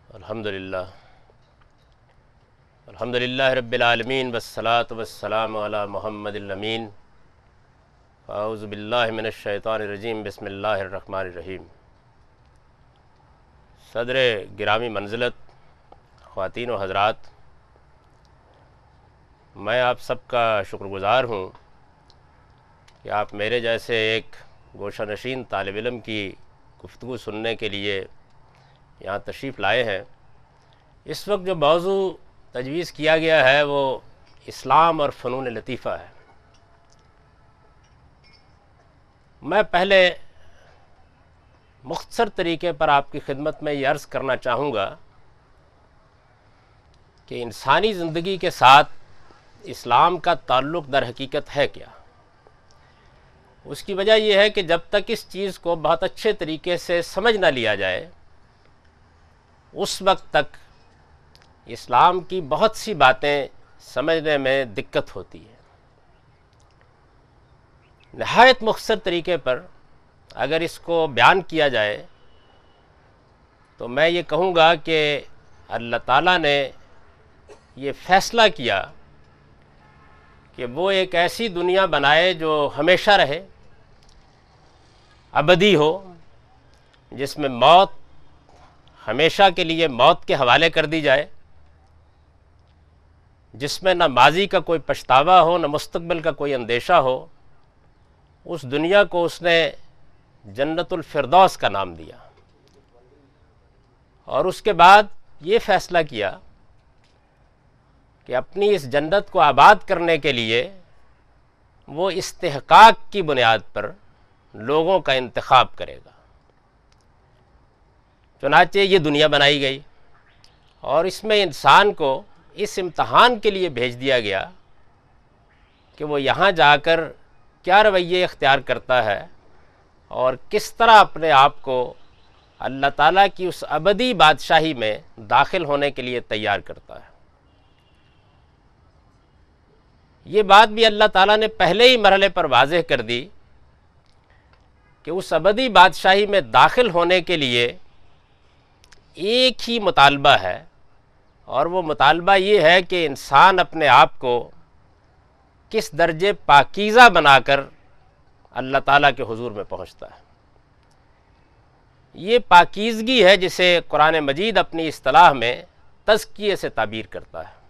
الحمدللہ رب العالمین والصلاة والسلام علی محمد الامین اعوذ باللہ من الشیطان الرجیم بسم اللہ الرحمن الرحیم۔ صدر گرامی منزلت، خواتین و حضرات، میں آپ سب کا شکر گزار ہوں کہ آپ میرے جیسے ایک گوشہ نشین طالب علم کی گفتگو سننے کے لیے یہاں تشریف لائے ہیں۔ اس وقت جو موضوع تجویز کیا گیا ہے وہ اسلام اور فنون لطیفہ ہے۔ میں پہلے مختصر طریقے پر آپ کی خدمت میں یہ عرض کرنا چاہوں گا کہ انسانی زندگی کے ساتھ اسلام کا تعلق در حقیقت ہے کیا۔ اس کی وجہ یہ ہے کہ جب تک اس چیز کو بہت اچھے طریقے سے سمجھ نہ لیا جائے اس وقت تک اسلام کی بہت سی باتیں سمجھنے میں دقت ہوتی ہے۔ نہایت مختصر طریقے پر اگر اس کو بیان کیا جائے تو میں یہ کہوں گا کہ اللہ تعالیٰ نے یہ فیصلہ کیا کہ وہ ایک ایسی دنیا بنائے جو ہمیشہ رہے، ابدی ہو، جس میں موت ہمیشہ کے لیے موت کے حوالے کر دی جائے، جس میں نہ ماضی کا کوئی پچھتاوا ہو، نہ مستقبل کا کوئی اندیشہ ہو۔ اس دنیا کو اس نے جنت الفردوس کا نام دیا، اور اس کے بعد یہ فیصلہ کیا کہ اپنی اس جنت کو آباد کرنے کے لیے وہ استحقاق کی بنیاد پر لوگوں کا انتخاب کرے گا۔ چنانچہ یہ دنیا بنائی گئی اور اس میں انسان کو اس امتحان کے لیے بھیج دیا گیا کہ وہ یہاں جا کر کیا رویے اختیار کرتا ہے اور کس طرح اپنے آپ کو اللہ تعالیٰ کی اس ابدی بادشاہی میں داخل ہونے کے لیے تیار کرتا ہے۔ یہ بات بھی اللہ تعالیٰ نے پہلے ہی مرحلے پر واضح کر دی کہ اس ابدی بادشاہی میں داخل ہونے کے لیے ایک ہی مطالبہ ہے، اور وہ مطالبہ یہ ہے کہ انسان اپنے آپ کو کس درجے پاکیزہ بنا کر اللہ تعالیٰ کے حضور میں پہنچتا ہے۔ یہ پاکیزگی ہے جسے قرآن مجید اپنی اصطلاح میں تزکیے سے تعبیر کرتا ہے۔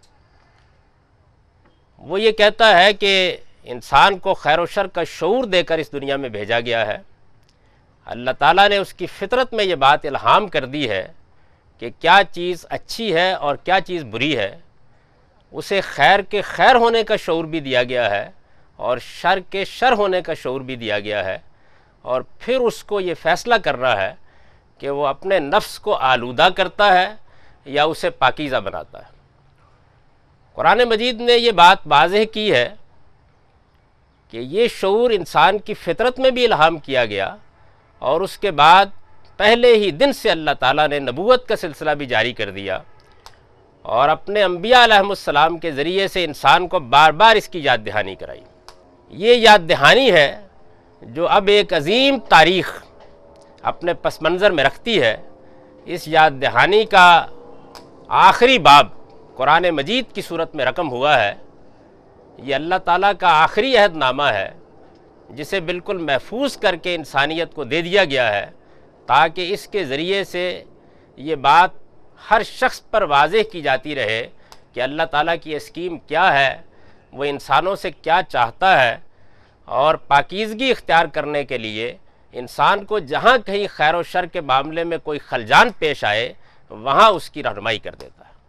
وہ یہ کہتا ہے کہ انسان کو خیر و شر کا شعور دے کر اس دنیا میں بھیجا گیا ہے۔ اللہ تعالیٰ نے اس کی فطرت میں یہ بات الہام کر دی ہے کہ کیا چیز اچھی ہے اور کیا چیز بری ہے۔ اسے خیر کے خیر ہونے کا شعور بھی دیا گیا ہے اور شر کے شر ہونے کا شعور بھی دیا گیا ہے، اور پھر اس کو یہ فیصلہ کرنا ہے کہ وہ اپنے نفس کو آلودہ کرتا ہے یا اسے پاکیزہ بناتا ہے۔ قرآن مجید نے یہ بات واضح کی ہے کہ یہ شعور انسان کی فطرت میں بھی الہام کیا گیا، اور اس کے بعد پہلے ہی دن سے اللہ تعالیٰ نے نبوت کا سلسلہ بھی جاری کر دیا، اور اپنے انبیاء علیہم السلام کے ذریعے سے انسان کو بار بار اس کی یاد دہانی کرائی۔ یہ یاد دہانی ہے جو اب ایک عظیم تاریخ اپنے پس منظر میں رکھتی ہے۔ اس یاد دہانی کا آخری باب قرآن مجید کی صورت میں رقم ہوا ہے۔ یہ اللہ تعالیٰ کا آخری عہد نامہ ہے جسے بالکل محفوظ کر کے انسانیت کو دے دیا گیا ہے، تاکہ اس کے ذریعے سے یہ بات ہر شخص پر واضح کی جاتی رہے کہ اللہ تعالیٰ کی اسکیم کیا ہے، وہ انسانوں سے کیا چاہتا ہے، اور پاکیزگی اختیار کرنے کے لیے انسان کو جہاں کہیں خیر و شر کے معاملے میں کوئی خلجان پیش آئے وہاں اس کی رہنمائی کر دیتا ہے۔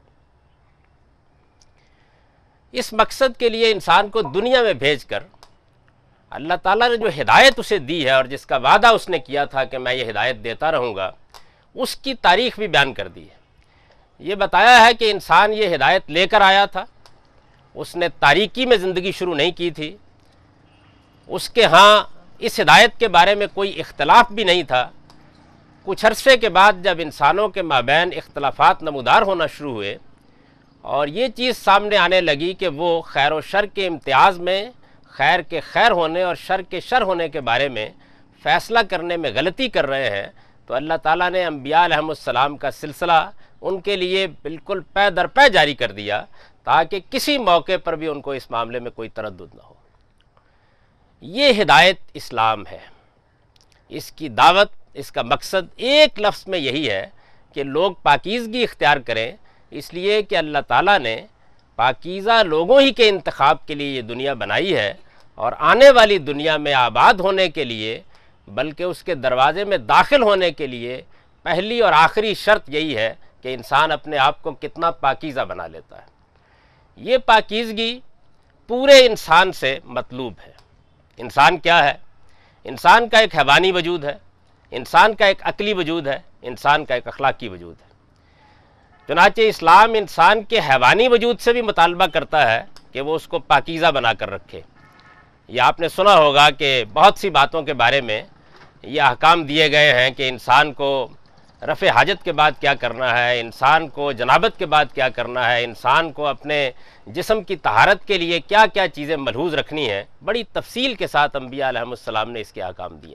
اس مقصد کے لیے انسان کو دنیا میں بھیج کر اللہ تعالیٰ نے جو ہدایت اسے دی ہے اور جس کا وعدہ اس نے کیا تھا کہ میں یہ ہدایت دیتا رہوں گا، اس کی تاریخ بھی بیان کر دی ہے۔ یہ بتایا ہے کہ انسان یہ ہدایت لے کر آیا تھا، اس نے تاریکی میں زندگی شروع نہیں کی تھی، اس کے ہاں اس ہدایت کے بارے میں کوئی اختلاف بھی نہیں تھا۔ کچھ عرصے کے بعد جب انسانوں کے مابین اختلافات نمودار ہونا شروع ہوئے اور یہ چیز سامنے آنے لگی کہ وہ خیر و شر کے امتیاز میں خیر کے خیر ہونے اور شر کے شر ہونے کے بارے میں فیصلہ کرنے میں غلطی کر رہے ہیں، تو اللہ تعالیٰ نے انبیاء علیہم السلام کا سلسلہ ان کے لیے بالکل پے در پے جاری کر دیا تاکہ کسی موقع پر بھی ان کو اس معاملے میں کوئی تردد نہ ہو۔ یہ ہدایت اسلام ہے، اس کی دعوت، اس کا مقصد ایک لفظ میں یہی ہے کہ لوگ پاکیزگی اختیار کریں، اس لیے کہ اللہ تعالیٰ نے پاکیزہ لوگوں ہی کے انتخاب کے لیے یہ دنیا بنائی ہے، اور آنے والی دنیا میں آباد ہونے کے لیے بلکہ اس کے دروازے میں داخل ہونے کے لیے پہلی اور آخری شرط یہی ہے کہ انسان اپنے آپ کو کتنا پاکیزہ بنا لیتا ہے۔ یہ پاکیزگی پورے انسان سے مطلوب ہے۔ انسان کیا ہے؟ انسان کا ایک حیوانی وجود ہے، انسان کا ایک عقلی وجود ہے، انسان کا ایک اخلاقی وجود ہے۔ چنانچہ اسلام انسان کے حیوانی وجود سے بھی مطالبہ کرتا ہے کہ وہ اس کو پاکیزہ بنا کر رکھے۔ یہ آپ نے سنا ہوگا کہ بہت سی باتوں کے بارے میں یہ احکام دیے گئے ہیں کہ انسان کو رفع حاجت کے بعد کیا کرنا ہے، انسان کو جنابت کے بعد کیا کرنا ہے، انسان کو اپنے جسم کی طہارت کے لیے کیا کیا چیزیں ملحوظ رکھنی ہیں۔ بڑی تفصیل کے ساتھ انبیاء علیہ السلام نے اس کے احکام دیے۔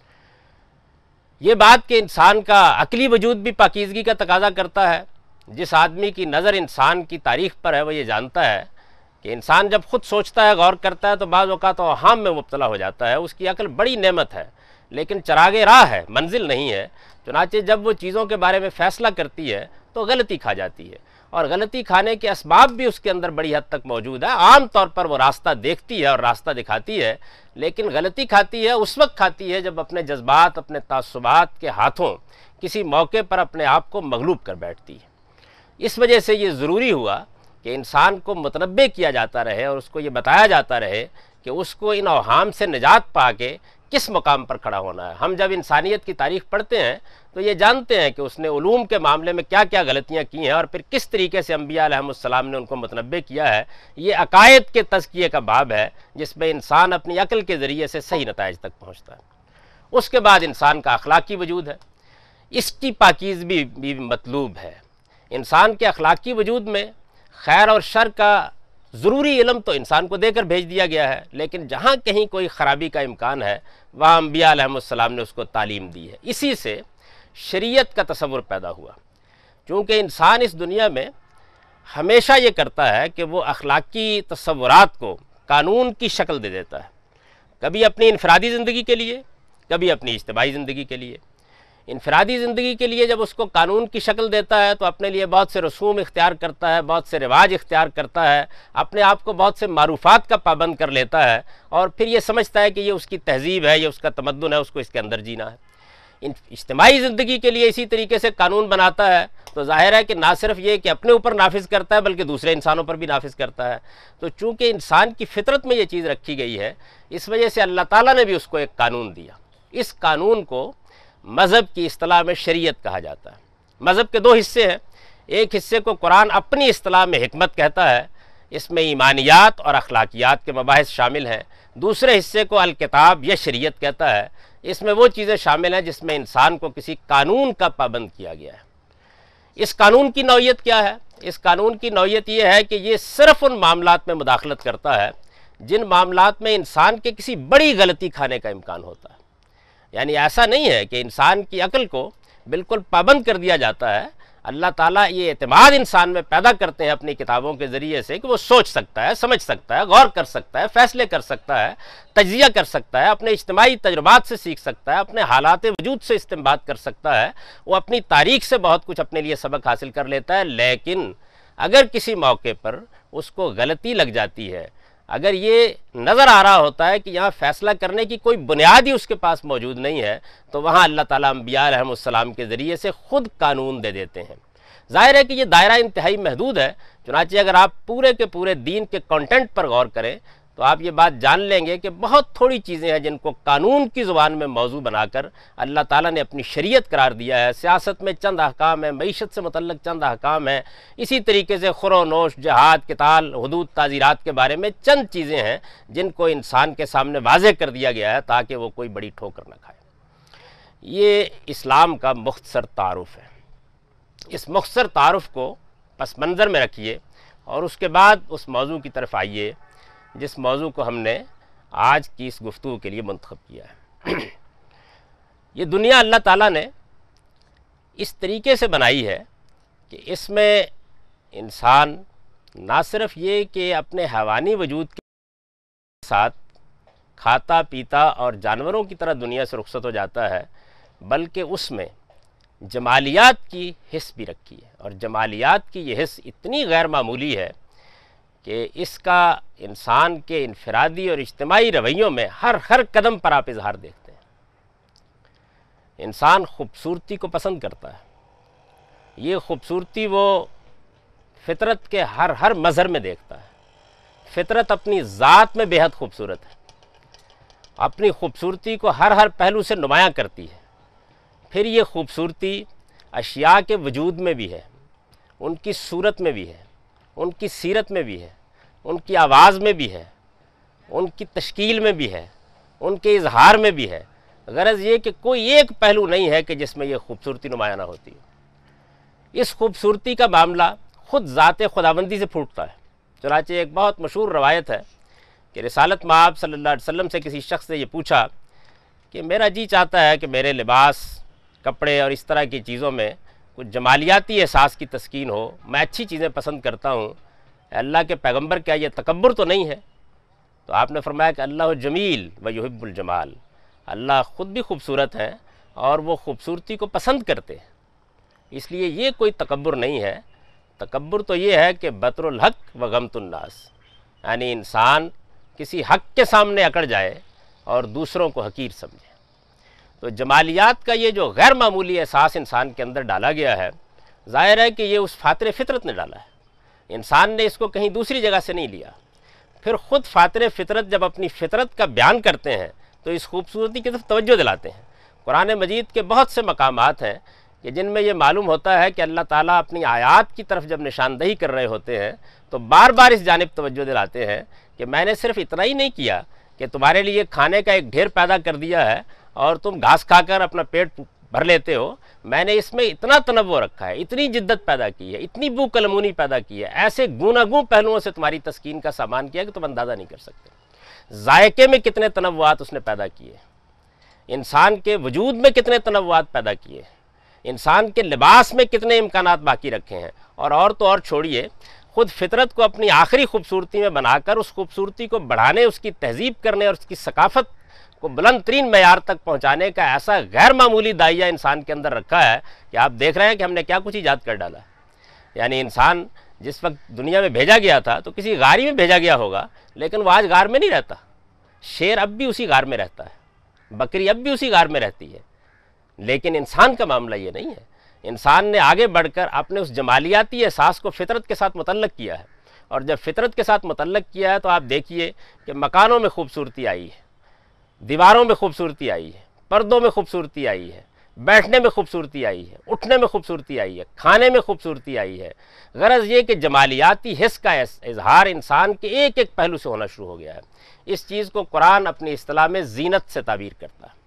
یہ بات کہ انسان کا عقلی وجود بھی پاکیزگی کا تقاضا کرتا ہے۔ جس آدمی کی نظر انسان کی تاریخ پر ہے وہ یہ جانتا ہے کہ انسان جب خود سوچتا ہے، غور کرتا ہے، تو بعض اوقات اوہام میں مبتلا ہو جاتا ہے۔ اس کی عقل بڑی نعمت ہے لیکن چراغ راہ ہے، منزل نہیں ہے۔ چنانچہ جب وہ چیزوں کے بارے میں فیصلہ کرتی ہے تو غلطی کھا جاتی ہے، اور غلطی کھانے کے اسباب بھی اس کے اندر بڑی حد تک موجود ہے۔ عام طور پر وہ راستہ دیکھتی ہے اور راستہ دکھاتی ہے، لیکن غلطی کھاتی ہے اس وقت کھاتی ہے جب اپنے جذبات، اپنے تعصبات کے ہاتھوں کسی موقع پر اپنے آپ کو مغلوب کر بیٹھتی ہے۔ اس وجہ سے یہ ضروری ہوا کہ انسان کو متنبہ کیا جاتا رہے اور اس کو یہ بتایا جاتا رہے کہ اس کو ان اوہام سے نجات پا کے کس مقام پر کھڑا ہونا ہے۔ ہم جب انسانیت کی تاریخ پڑھتے ہیں تو یہ جانتے ہیں کہ اس نے علوم کے معاملے میں کیا کیا غلطیاں کی ہیں، اور پھر کس طریقے سے انبیاء علیہ السلام نے ان کو متنبہ کیا ہے۔ یہ عقائد کے تزکیے کا باب ہے جس میں انسان اپنی عقل کے ذریعے سے صحیح نتائج تک پہنچتا ہے۔ اس کے بعد انسان کا اخلاقی وجود ہے، اس کی پاکیزگی بھی مطلوب ہے۔ انسان کے اخلاقی وجود میں خیر اور شر کا ضروری علم تو انسان کو دے کر بھیج دیا گیا ہے، لیکن جہاں کہیں کوئی خرابی کا امکان ہے وہاں انبیاء علیہ السلام نے اس کو تعلیم دی ہے۔ اسی سے شریعت کا تصور پیدا ہوا، چونکہ انسان اس دنیا میں ہمیشہ یہ کرتا ہے کہ وہ اخلاقی تصورات کو قانون کی شکل دے دیتا ہے، کبھی اپنی انفرادی زندگی کے لیے، کبھی اپنی اجتماعی زندگی کے لیے۔ انفرادی زندگی کے لیے جب اس کو قانون کی شکل دیتا ہے تو اپنے لیے بہت سے رسوم اختیار کرتا ہے، بہت سے رواج اختیار کرتا ہے، اپنے آپ کو بہت سے معروفات کا پابند کر لیتا ہے، اور پھر یہ سمجھتا ہے کہ یہ اس کی تہذیب ہے، یہ اس کا تمدن ہے، اس کو اس کے اندر جینا ہے۔ اجتماعی زندگی کے لیے اسی طریقے سے قانون بناتا ہے تو ظاہر ہے کہ نہ صرف یہ کہ اپنے اوپر نافذ کرتا ہے بلکہ دوسرے انسانوں پر بھی نافذ کرتا ہے۔ تو چونکہ انسان کی فطرت میں یہ چیز رکھی گئی ہے، اس وجہ سے اللہ تعالیٰ نے بھی اس کو ایک قانون دیا۔ اس قانون کو مذہب کی اصطلاح میں شریعت کہا جاتا ہے۔ مذہب کے دو حصے ہیں، ایک حصے کو قرآن اپنی اصطلاح میں حکمت کہتا ہے، اس میں ایمانیات اور اخلاقیات کے مباحث شامل ہیں۔ دوسرے حصے کو الکتاب یا شریعت کہتا ہے، اس میں وہ چیزیں شامل ہیں جس میں انسان کو کسی قانون کا پابند کیا گیا ہے۔ اس قانون کی نوعیت کیا ہے؟ اس قانون کی نوعیت یہ ہے کہ یہ صرف ان معاملات میں مداخلت کرتا ہے جن معاملات میں انسان کے کسی بڑی غلطی کھانے کا امکان ہوتا ہے۔ یعنی ایسا نہیں ہے کہ انسان کی عقل کو بالکل پابند کر دیا جاتا ہے۔ اللہ تعالیٰ یہ اعتماد انسان میں پیدا کرتے ہیں اپنی کتابوں کے ذریعے سے کہ وہ سوچ سکتا ہے، سمجھ سکتا ہے، غور کر سکتا ہے، فیصلے کر سکتا ہے، تجزیہ کر سکتا ہے، اپنے اجتماعی تجربات سے سیکھ سکتا ہے، اپنے حالات وجود سے استنباط کر سکتا ہے، وہ اپنی تاریخ سے بہت کچھ اپنے لیے سبق حاصل کر لیتا ہے۔ لیکن اگر کسی موقع پر اس کو غلطی لگ جاتی ہے، اگر یہ نظر آ رہا ہوتا ہے کہ یہاں فیصلہ کرنے کی کوئی بنیاد ہی اس کے پاس موجود نہیں ہے، تو وہاں اللہ تعالیٰ انبیاء علیہ السلام کے ذریعے سے خود قانون دے دیتے ہیں۔ ظاہر ہے کہ یہ دائرہ انتہائی محدود ہے، چنانچہ اگر آپ پورے کے پورے دین کے کنٹینٹ پر غور کریں تو آپ یہ بات جان لیں گے کہ بہت تھوڑی چیزیں ہیں جن کو قانون کی زبان میں موضوع بنا کر اللہ تعالیٰ نے اپنی شریعت قرار دیا ہے۔ سیاست میں چند احکام ہیں، معیشت سے متعلق چند احکام ہیں، اسی طریقے سے خور و نوش، جہاد، قتال، حدود، تعزیرات کے بارے میں چند چیزیں ہیں جن کو انسان کے سامنے واضح کر دیا گیا ہے تاکہ وہ کوئی بڑی ٹھوکر نہ کھائے۔ یہ اسلام کا مختصر تعارف ہے۔ اس مختصر تعارف کو پس منظر میں رکھیے اور اس کے بعد اس موضوع کی طرف آئیے جس موضوع کو ہم نے آج کی اس گفتگو کے لیے منتخب کیا ہے۔ یہ دنیا اللہ تعالیٰ نے اس طریقے سے بنائی ہے کہ اس میں انسان نہ صرف یہ کہ اپنے حیوانی وجود کے ساتھ کھاتا پیتا اور جانوروں کی طرح دنیا سے رخصت ہو جاتا ہے، بلکہ اس میں جمالیات کی حس بھی رکھی ہے، اور جمالیات کی یہ حس اتنی غیر معمولی ہے کہ اس کا انسان کے انفرادی اور اجتماعی رویوں میں ہر قدم پر آپ اظہار دیکھتے ہیں۔ انسان خوبصورتی کو پسند کرتا ہے، یہ خوبصورتی وہ فطرت کے ہر مظہر میں دیکھتا ہے۔ فطرت اپنی ذات میں بے حد خوبصورت ہے، اپنی خوبصورتی کو ہر پہلو سے نمایاں کرتی ہے۔ پھر یہ خوبصورتی اشیاء کے وجود میں بھی ہے، ان کی صورت میں بھی ہے، ان کی سیرت میں بھی ہے، ان کی آواز میں بھی ہے، ان کی تشکیل میں بھی ہے، ان کے اظہار میں بھی ہے۔ غرض یہ کہ کوئی ایک پہلو نہیں ہے کہ جس میں یہ خوبصورتی نمایاں نہ ہوتی ہے۔ اس خوبصورتی کا معاملہ خود ذات خداوندی سے پھوٹتا ہے۔ چنانچہ ایک بہت مشہور روایت ہے کہ رسالت مآب صلی اللہ علیہ وسلم سے کسی شخص نے یہ پوچھا کہ میرا جی چاہتا ہے کہ میرے لباس، کپڑے اور اس طرح کی چیزوں میں کچھ جمالیاتی احساس کی تسکین ہو، میں اچھی چیزیں پسند کرتا ہوں، اے اللہ کے پیغمبر کیا یہ تکبر تو نہیں ہے؟ تو آپ نے فرمایا کہ اللہ جمیل و یحب الجمال، اللہ خود بھی خوبصورت ہیں اور وہ خوبصورتی کو پسند کرتے ہیں، اس لیے یہ کوئی تکبر نہیں ہے۔ تکبر تو یہ ہے کہ بطر الحق و غمت الناس، یعنی انسان کسی حق کے سامنے اکڑ جائے اور دوسروں کو حقیر سمجھے۔ تو جمالیات کا یہ جو غیر معمولی احساس انسان کے اندر ڈالا گیا ہے، ظاہر ہے کہ یہ اس فاطر فطرت نے ڈالا ہے، انسان نے اس کو کہیں دوسری جگہ سے نہیں لیا۔ پھر خود فاطر فطرت جب اپنی فطرت کا بیان کرتے ہیں تو اس خوبصورتی کی طرف توجہ دلاتے ہیں۔ قرآن مجید کے بہت سے مقامات ہیں کہ جن میں یہ معلوم ہوتا ہے کہ اللہ تعالیٰ اپنی آیات کی طرف جب نشاندہی کر رہے ہوتے ہیں تو بار بار اس جانب توجہ دلاتے ہیں کہ میں نے صرف اتنا ہی نہیں کیا کہ تمہارے لیے کھانے کا ایک ڈھیر پیدا کر دیا ہے اور تم گھاس کھا کر اپنا پیٹ بھر لیتے ہو، میں نے اس میں اتنا تنوع رکھا ہے، اتنی جدت پیدا کی ہے، اتنی بو کلمونی پیدا کی ہے، ایسے گوناگوں پہلوؤں سے تمہاری تسکین کا سامان کیا کہ تم اندازہ نہیں کر سکتے۔ ذائقے میں کتنے تنوعات اس نے پیدا کیے، انسان کے وجود میں کتنے تنوعات پیدا کیے، انسان کے لباس میں کتنے امکانات باقی رکھے ہیں، اور تو اور چھوڑیے، خود فطرت کو اپنی آخری خوبصورتی میں بنا کر اس خوبصورتی کو بڑھانے، اس کی تہذیب کرنے اور اس کی ثقافت کو بلند ترین معیار تک پہنچانے کا ایسا غیر معمولی داعیہ انسان کے اندر رکھا ہے کہ آپ دیکھ رہے ہیں کہ ہم نے کیا کچھ ایجاد کر ڈالا ہے۔ یعنی انسان جس وقت دنیا میں بھیجا گیا تھا تو کسی غاری میں بھیجا گیا ہوگا، لیکن وہ آج غار میں نہیں رہتا۔ شیر اب بھی اسی غار میں رہتا ہے، بکری اب بھی اسی غار میں رہتی ہے، لیکن انسان کا معاملہ یہ نہیں ہے۔ انسان نے آگے بڑھ کر اپنے اس جمالیاتی احساس کو فطرت کے ساتھ متعلق کیا ہے، اور جب فطرت کے ساتھ متعلق کیا ہے تو آپ دیکھیے کہ مکانوں میں خوبصورتی آئی ہے، دیواروں میں خوبصورتی آئی ہے، پردوں میں خوبصورتی آئی ہے، بیٹھنے میں خوبصورتی آئی ہے، اٹھنے میں خوبصورتی آئی ہے، کھانے میں خوبصورتی آئی ہے۔ غرض یہ کہ جمالیاتی حس کا اظہار انسان کے ایک ایک پہلو سے ہونا شروع ہو گیا ہے۔ اس چیز کو قرآن اپنی اصطلاح میں زینت سے تعبیر کرتا ہے۔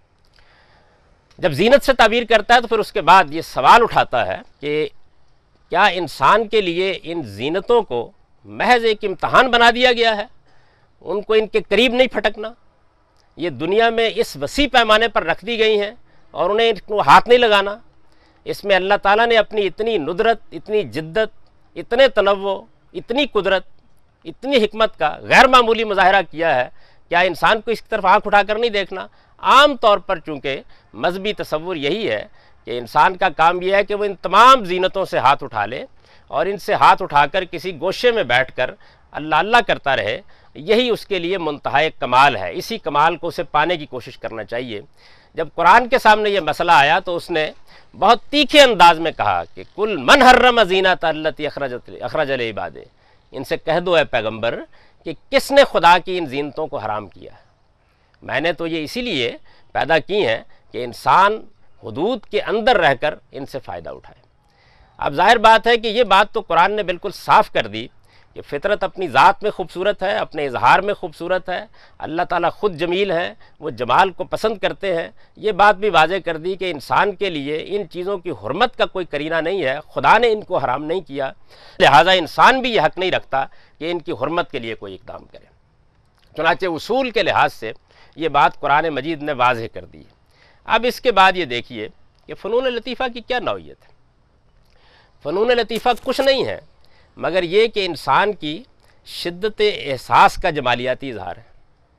جب زینت سے تعبیر کرتا ہے تو پھر اس کے بعد یہ سوال اٹھاتا ہے کہ کیا انسان کے لیے ان زینتوں کو محض ایک امتحان بنا دیا گیا ہے، ان کو ان کے قریب نہیں پھٹکنا، یہ دنیا میں اس وسیع پیمانے پر رکھ دی گئی ہیں اور انہیں ان کو ہاتھ نہیں لگانا؟ اس میں اللہ تعالیٰ نے اپنی اتنی ندرت، اتنی جدت، اتنے تنوع، اتنی قدرت، اتنی حکمت کا غیر معمولی مظاہرہ کیا ہے، کیا انسان کو اس کی طرف آنکھ اٹھا کر نہیں دیکھنا؟ عام طور پر چونکہ مذہبی تصور یہی ہے کہ انسان کا کام یہ ہے کہ وہ ان تمام زینتوں سے ہاتھ اٹھا لے اور ان سے ہاتھ اٹھا کر کسی گوشے میں بیٹھ کر اللہ اللہ کرتا رہے، یہی اس کے لیے منتہائی کمال ہے، اسی کمال کو اسے پانے کی کوشش کرنا چاہیے۔ جب قرآن کے سامنے یہ مسئلہ آیا تو اس نے بہت تیکھے انداز میں کہا کہ کل من حرم زینت التی اخرج لعبادہ، ان سے کہہ دو اے پیغمبر کہ کس نے خدا کی ان زینتوں کو حرام کیا ہے؟ میں نے تو یہ اسی لیے پیدا کی ہیں کہ انسان حدود کے اندر رہ کر ان سے فائدہ اٹھائے۔ اب ظاہر بات ہے کہ یہ بات تو قرآن نے بالکل صاف کر دی کہ فطرت اپنی ذات میں خوبصورت ہے، اپنے اظہار میں خوبصورت ہے، اللہ تعالیٰ خود جمیل ہیں، وہ جمال کو پسند کرتے ہیں۔ یہ بات بھی واضح کر دی کہ انسان کے لیے ان چیزوں کی حرمت کا کوئی قرینہ نہیں ہے، خدا نے ان کو حرام نہیں کیا، لہٰذا انسان بھی یہ حق نہیں رکھتا کہ ان کی حرمت کے لیے کوئی اقدام کرے۔ چنانچہ اصول کے لحاظ سے یہ بات قرآن مجید نے واضح کر دی ہے۔ اب اس کے بعد یہ دیکھیے کہ فنون لطیفہ کی کیا نوعیت ہے۔ فنون لطیفہ کچھ نہیں ہے مگر یہ کہ انسان کی شدت احساس کا جمالیاتی اظہار ہے۔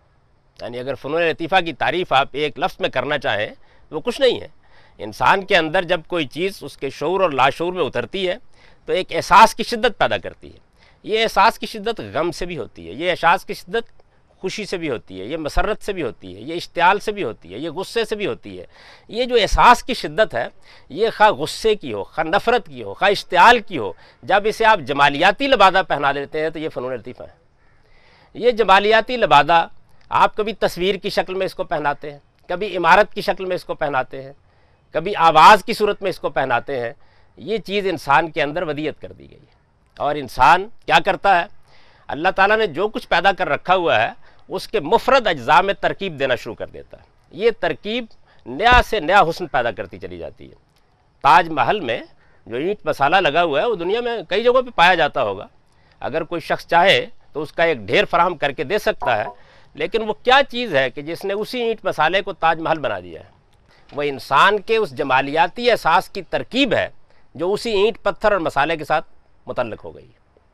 یعنی اگر فنون لطیفہ کی تعریف آپ ایک لفظ میں کرنا چاہیں تو وہ کچھ نہیں ہے۔ انسان کے اندر جب کوئی چیز اس کے شعور اور لاشعور میں اترتی ہے تو ایک احساس کی شدت پیدا کرتی ہے۔ یہ احساس کی شدت غم سے بھی ہوتی ہے، یہ احساس کی شدت خوشی سے بھی ہوتی ہے، یہ مسرت سے بھی ہوتی ہے، یہ اشتعال سے بھی ہوتی ہے، یہ غصے سے بھی ہوتی ہے۔ یہ جو احساس کی شدت ہے یہ خواہ غصے کی ہو، خواہ نفرت کی ہو، خواہ اشتعال کی ہو، جب اسے آپ جمالیاتی لبادہ پہنا دیتے ہیں تو یہ فنون لطیفہ ہے۔ یہ جمالیاتی لبادہ آپ کبھی تصویر کی شکل میں اس کو پہناتے ہیں، کبھی عمارت کی شکل میں اس کو پہناتے ہیں، کبھی آواز کی صورت میں اس کو پہناتے ہیں۔ یہ چیز انسان کے اندر ودیعت کر دی گئی ہے۔ اور انسان کیا کرتا ہے؟ اللہ تعالیٰ نے جو کچھ پیدا کر رکھا ہوا ہے اس کے مفرد اجزاء میں ترکیب دینا شروع کر دیتا ہے۔ یہ ترکیب نیا سے نیا حسن پیدا کرتی چلی جاتی ہے۔ تاج محل میں جو اینٹ مسالہ لگا ہوا ہے وہ دنیا میں کئی جگہوں پہ پایا جاتا ہوگا، اگر کوئی شخص چاہے تو اس کا ایک ڈھیر فراہم کر کے دے سکتا ہے، لیکن وہ کیا چیز ہے کہ جس نے اسی اینٹ مسالے کو تاج محل بنا دیا ہے؟ وہ انسان کے اس جمالیاتی احساس کی ترکیب ہے جو اسی اینٹ پتھر اور مسالے کے ساتھ متعلق ہو گئی۔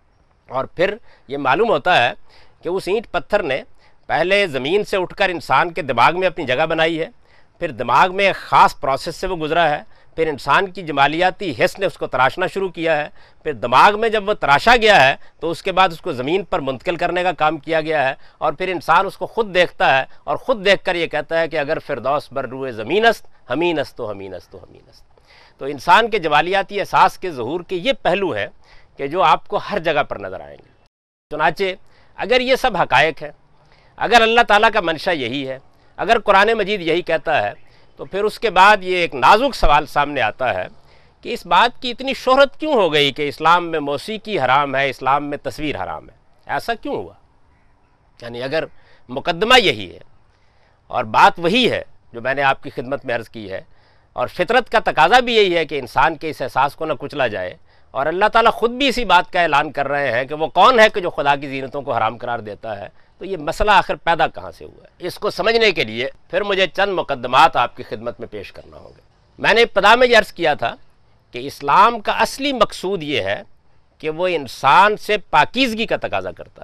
اور پھر یہ معلوم ہوتا ہے کہ اس اینٹ پتھر نے پہلے زمین سے اٹھ کر انسان کے دماغ میں اپنی جگہ بنائی ہے، پھر دماغ میں ایک خاص پروسیس سے وہ گزرا ہے، پھر انسان کی جمالیاتی حس نے اس کو تراشنا شروع کیا ہے، پھر دماغ میں جب وہ تراشا گیا ہے تو اس کے بعد اس کو زمین پر منتقل کرنے کا کام کیا گیا ہے، اور پھر انسان اس کو خود دیکھتا ہے اور خود دیکھ کر یہ کہتا ہے کہ اگر فردوس بر روئے زمین است ہمین است تو ہمین است تو ہمین است۔ تو انسان کے جمالیاتی احساس کے ظہور کے یہ پہلو ہیں کہ جو آپ کو ہر جگہ پر نظر آئیں گے۔ چنانچہ اگر یہ سب حقائق ہیں، اگر اللہ تعالیٰ کا منشا یہی ہے، اگر قرآن مجید یہی کہتا ہے، تو پھر اس کے بعد یہ ایک نازک سوال سامنے آتا ہے کہ اس بات کی اتنی شہرت کیوں ہو گئی کہ اسلام میں موسیقی حرام ہے، اسلام میں تصویر حرام ہے؟ ایسا کیوں ہوا؟ یعنی اگر مقدمہ یہی ہے اور بات وہی ہے جو میں نے آپ کی خدمت میں عرض کی ہے، اور فطرت کا تقاضا بھی یہی ہے کہ انسان کے اس احساس کو نہ کچلا جائے، اور اللہ تعالیٰ خود بھی اسی بات کا اعلان کر رہے ہیں کہ وہ کون ہے کہ جو خدا کی زینتوں کو حرام قرار دیتا ہے، تو یہ مسئلہ آخر پیدا کہاں سے ہوا ہے؟ اس کو سمجھنے کے لیے پھر مجھے چند مقدمات آپ کی خدمت میں پیش کرنا ہوگا۔ میں نے ابتدا میں یہ عرض کیا تھا کہ اسلام کا اصلی مقصود یہ ہے کہ وہ انسان سے پاکیزگی کا تقاضا کرتا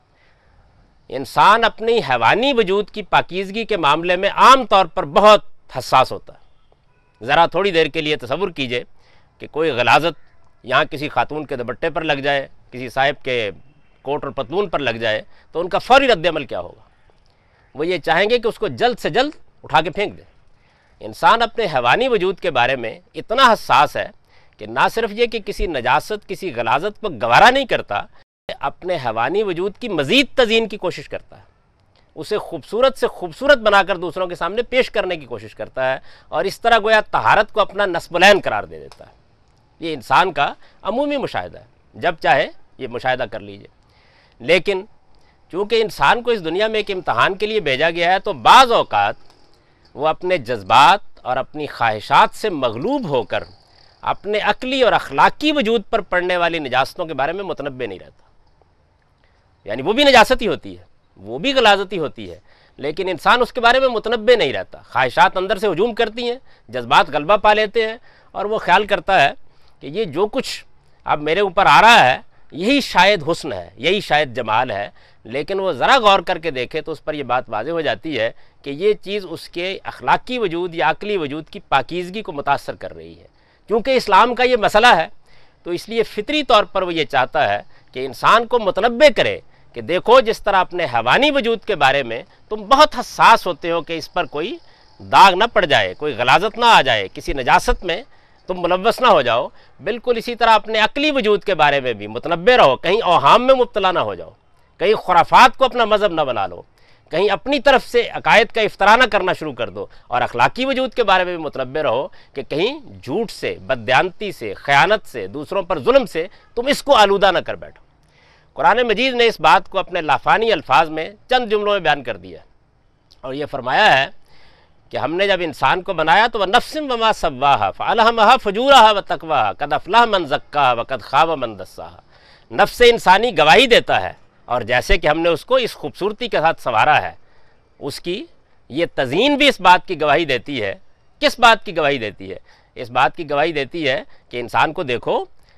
ہے۔ انسان اپنی حیوانی وجود کی پاکیزگی کے معاملے میں عام طور پر بہت حساس ہوتا ہے۔ ذرا تھوڑی دیر کے لیے تصور کیجئے کہ کوئی غلاظت یہاں کسی خاتون کے دوپٹے پر لگ جائے، کسی صاحب کے کوٹ اور پتلون پر لگ جائے، تو ان کا فوری رد عمل کیا ہوگا؟ وہ یہ چاہیں گے کہ اس کو جلد سے جلد اٹھا کے پھینک دیں۔ انسان اپنے حیوانی وجود کے بارے میں اتنا حساس ہے کہ نہ صرف یہ کہ کسی نجاست، کسی غلاظت کو گوارا نہیں کرتا، اپنے حیوانی وجود کی مزید تزئین کی کوشش کرتا ہے، اسے خوبصورت سے خوبصورت بنا کر دوسروں کے سامنے پیش کرنے کی کوشش کرتا ہے، اور اس طرح گویا طہارت کو اپنا نصب العین قرار دے دیتا ہے۔ یہ انسان کا عمومی مشاہدہ ہے، جب چاہے یہ مشاہدہ کر لیجئے۔ لیکن چونکہ انسان کو اس دنیا میں ایک امتحان کے لیے بھیجا گیا ہے، تو بعض اوقات وہ اپنے جذبات اور اپنی خواہشات سے مغلوب ہو کر اپنے عقلی اور اخلاقی وجود پر پڑنے والی نجاستوں کے بارے میں متنبہ نہیں رہتا۔ یعنی وہ بھی نجاستی ہوتی ہے، وہ بھی غلاظتی ہوتی ہے، لیکن انسان اس کے بارے میں متنبہ نہیں رہتا۔ خواہشات اندر سے ہجوم کرتی ہیں، جذبات غلبہ پا لیتے ہیں، اور وہ خیال کرتا ہے کہ یہ جو کچھ اب میرے اوپر آ رہا ہے یہی شاید حسن ہے، یہی شاید جمال ہے۔ لیکن وہ ذرا غور کر کے دیکھے تو اس پر یہ بات واضح ہو جاتی ہے کہ یہ چیز اس کے اخلاقی وجود یا عقلی وجود کی پاکیزگی کو متاثر کر رہی ہے۔ کیونکہ اسلام کا یہ مسئلہ ہے تو اس لیے فطری طور پر وہ یہ چاہتا ہے کہ انسان کو متنبہ کرے کہ دیکھو، جس طرح اپنے حیوانی وجود کے بارے میں تم بہت حساس ہوتے ہو کہ اس پر کوئی داغ نہ پڑ جائے، کوئی غلاظت نہ آ جائے، کسی نجاست میں تم ملوث نہ ہو جاؤ، بالکل اسی طرح اپنے عقلی وجود کے بارے میں بھی متنبہ رہو، کہیں اوہام میں مبتلا نہ ہو جاؤ، کہیں خرافات کو اپنا مذہب نہ بنا لو، کہیں اپنی طرف سے عقائد کا افتراء نہ کرنا شروع کر دو، اور اخلاقی وجود کے بارے میں بھی متنبہ رہو کہ کہیں جھوٹ سے، بددیانتی سے، خیانت سے، دوسروں پر ظلم سے تم اس کو آلودہ نہ کر بیٹھو۔ قرآن مجید نے اس بات کو اپنے لافانی الفاظ میں چند جملوں میں بیان کر دیا، اور یہ فرمایا ہے کہ ہم نے جب انسان کو بنایا تو وَنَفْسٍ وَمَا سَوَّاهَا فَأَلْهَمَهَا فُجُورَهَا وَتَقْوَاهَا قَدْ أَفْلَحَ مَنْ زَكَّاهَا وَقَدْ خَابَ مَنْ دَسَّاهَا۔ نفس انسانی گواہی دیتا ہے، اور جیسے کہ ہم نے اس کو اس خوبصورتی کے ساتھ سنوارا ہے، اس کی یہ تزئین بھی اس بات کی گواہی دیتی ہے۔ کس بات کی گواہی دیتی ہے؟ اس بات کی گواہی دیتی ہے کہ انسان کو دیکھو،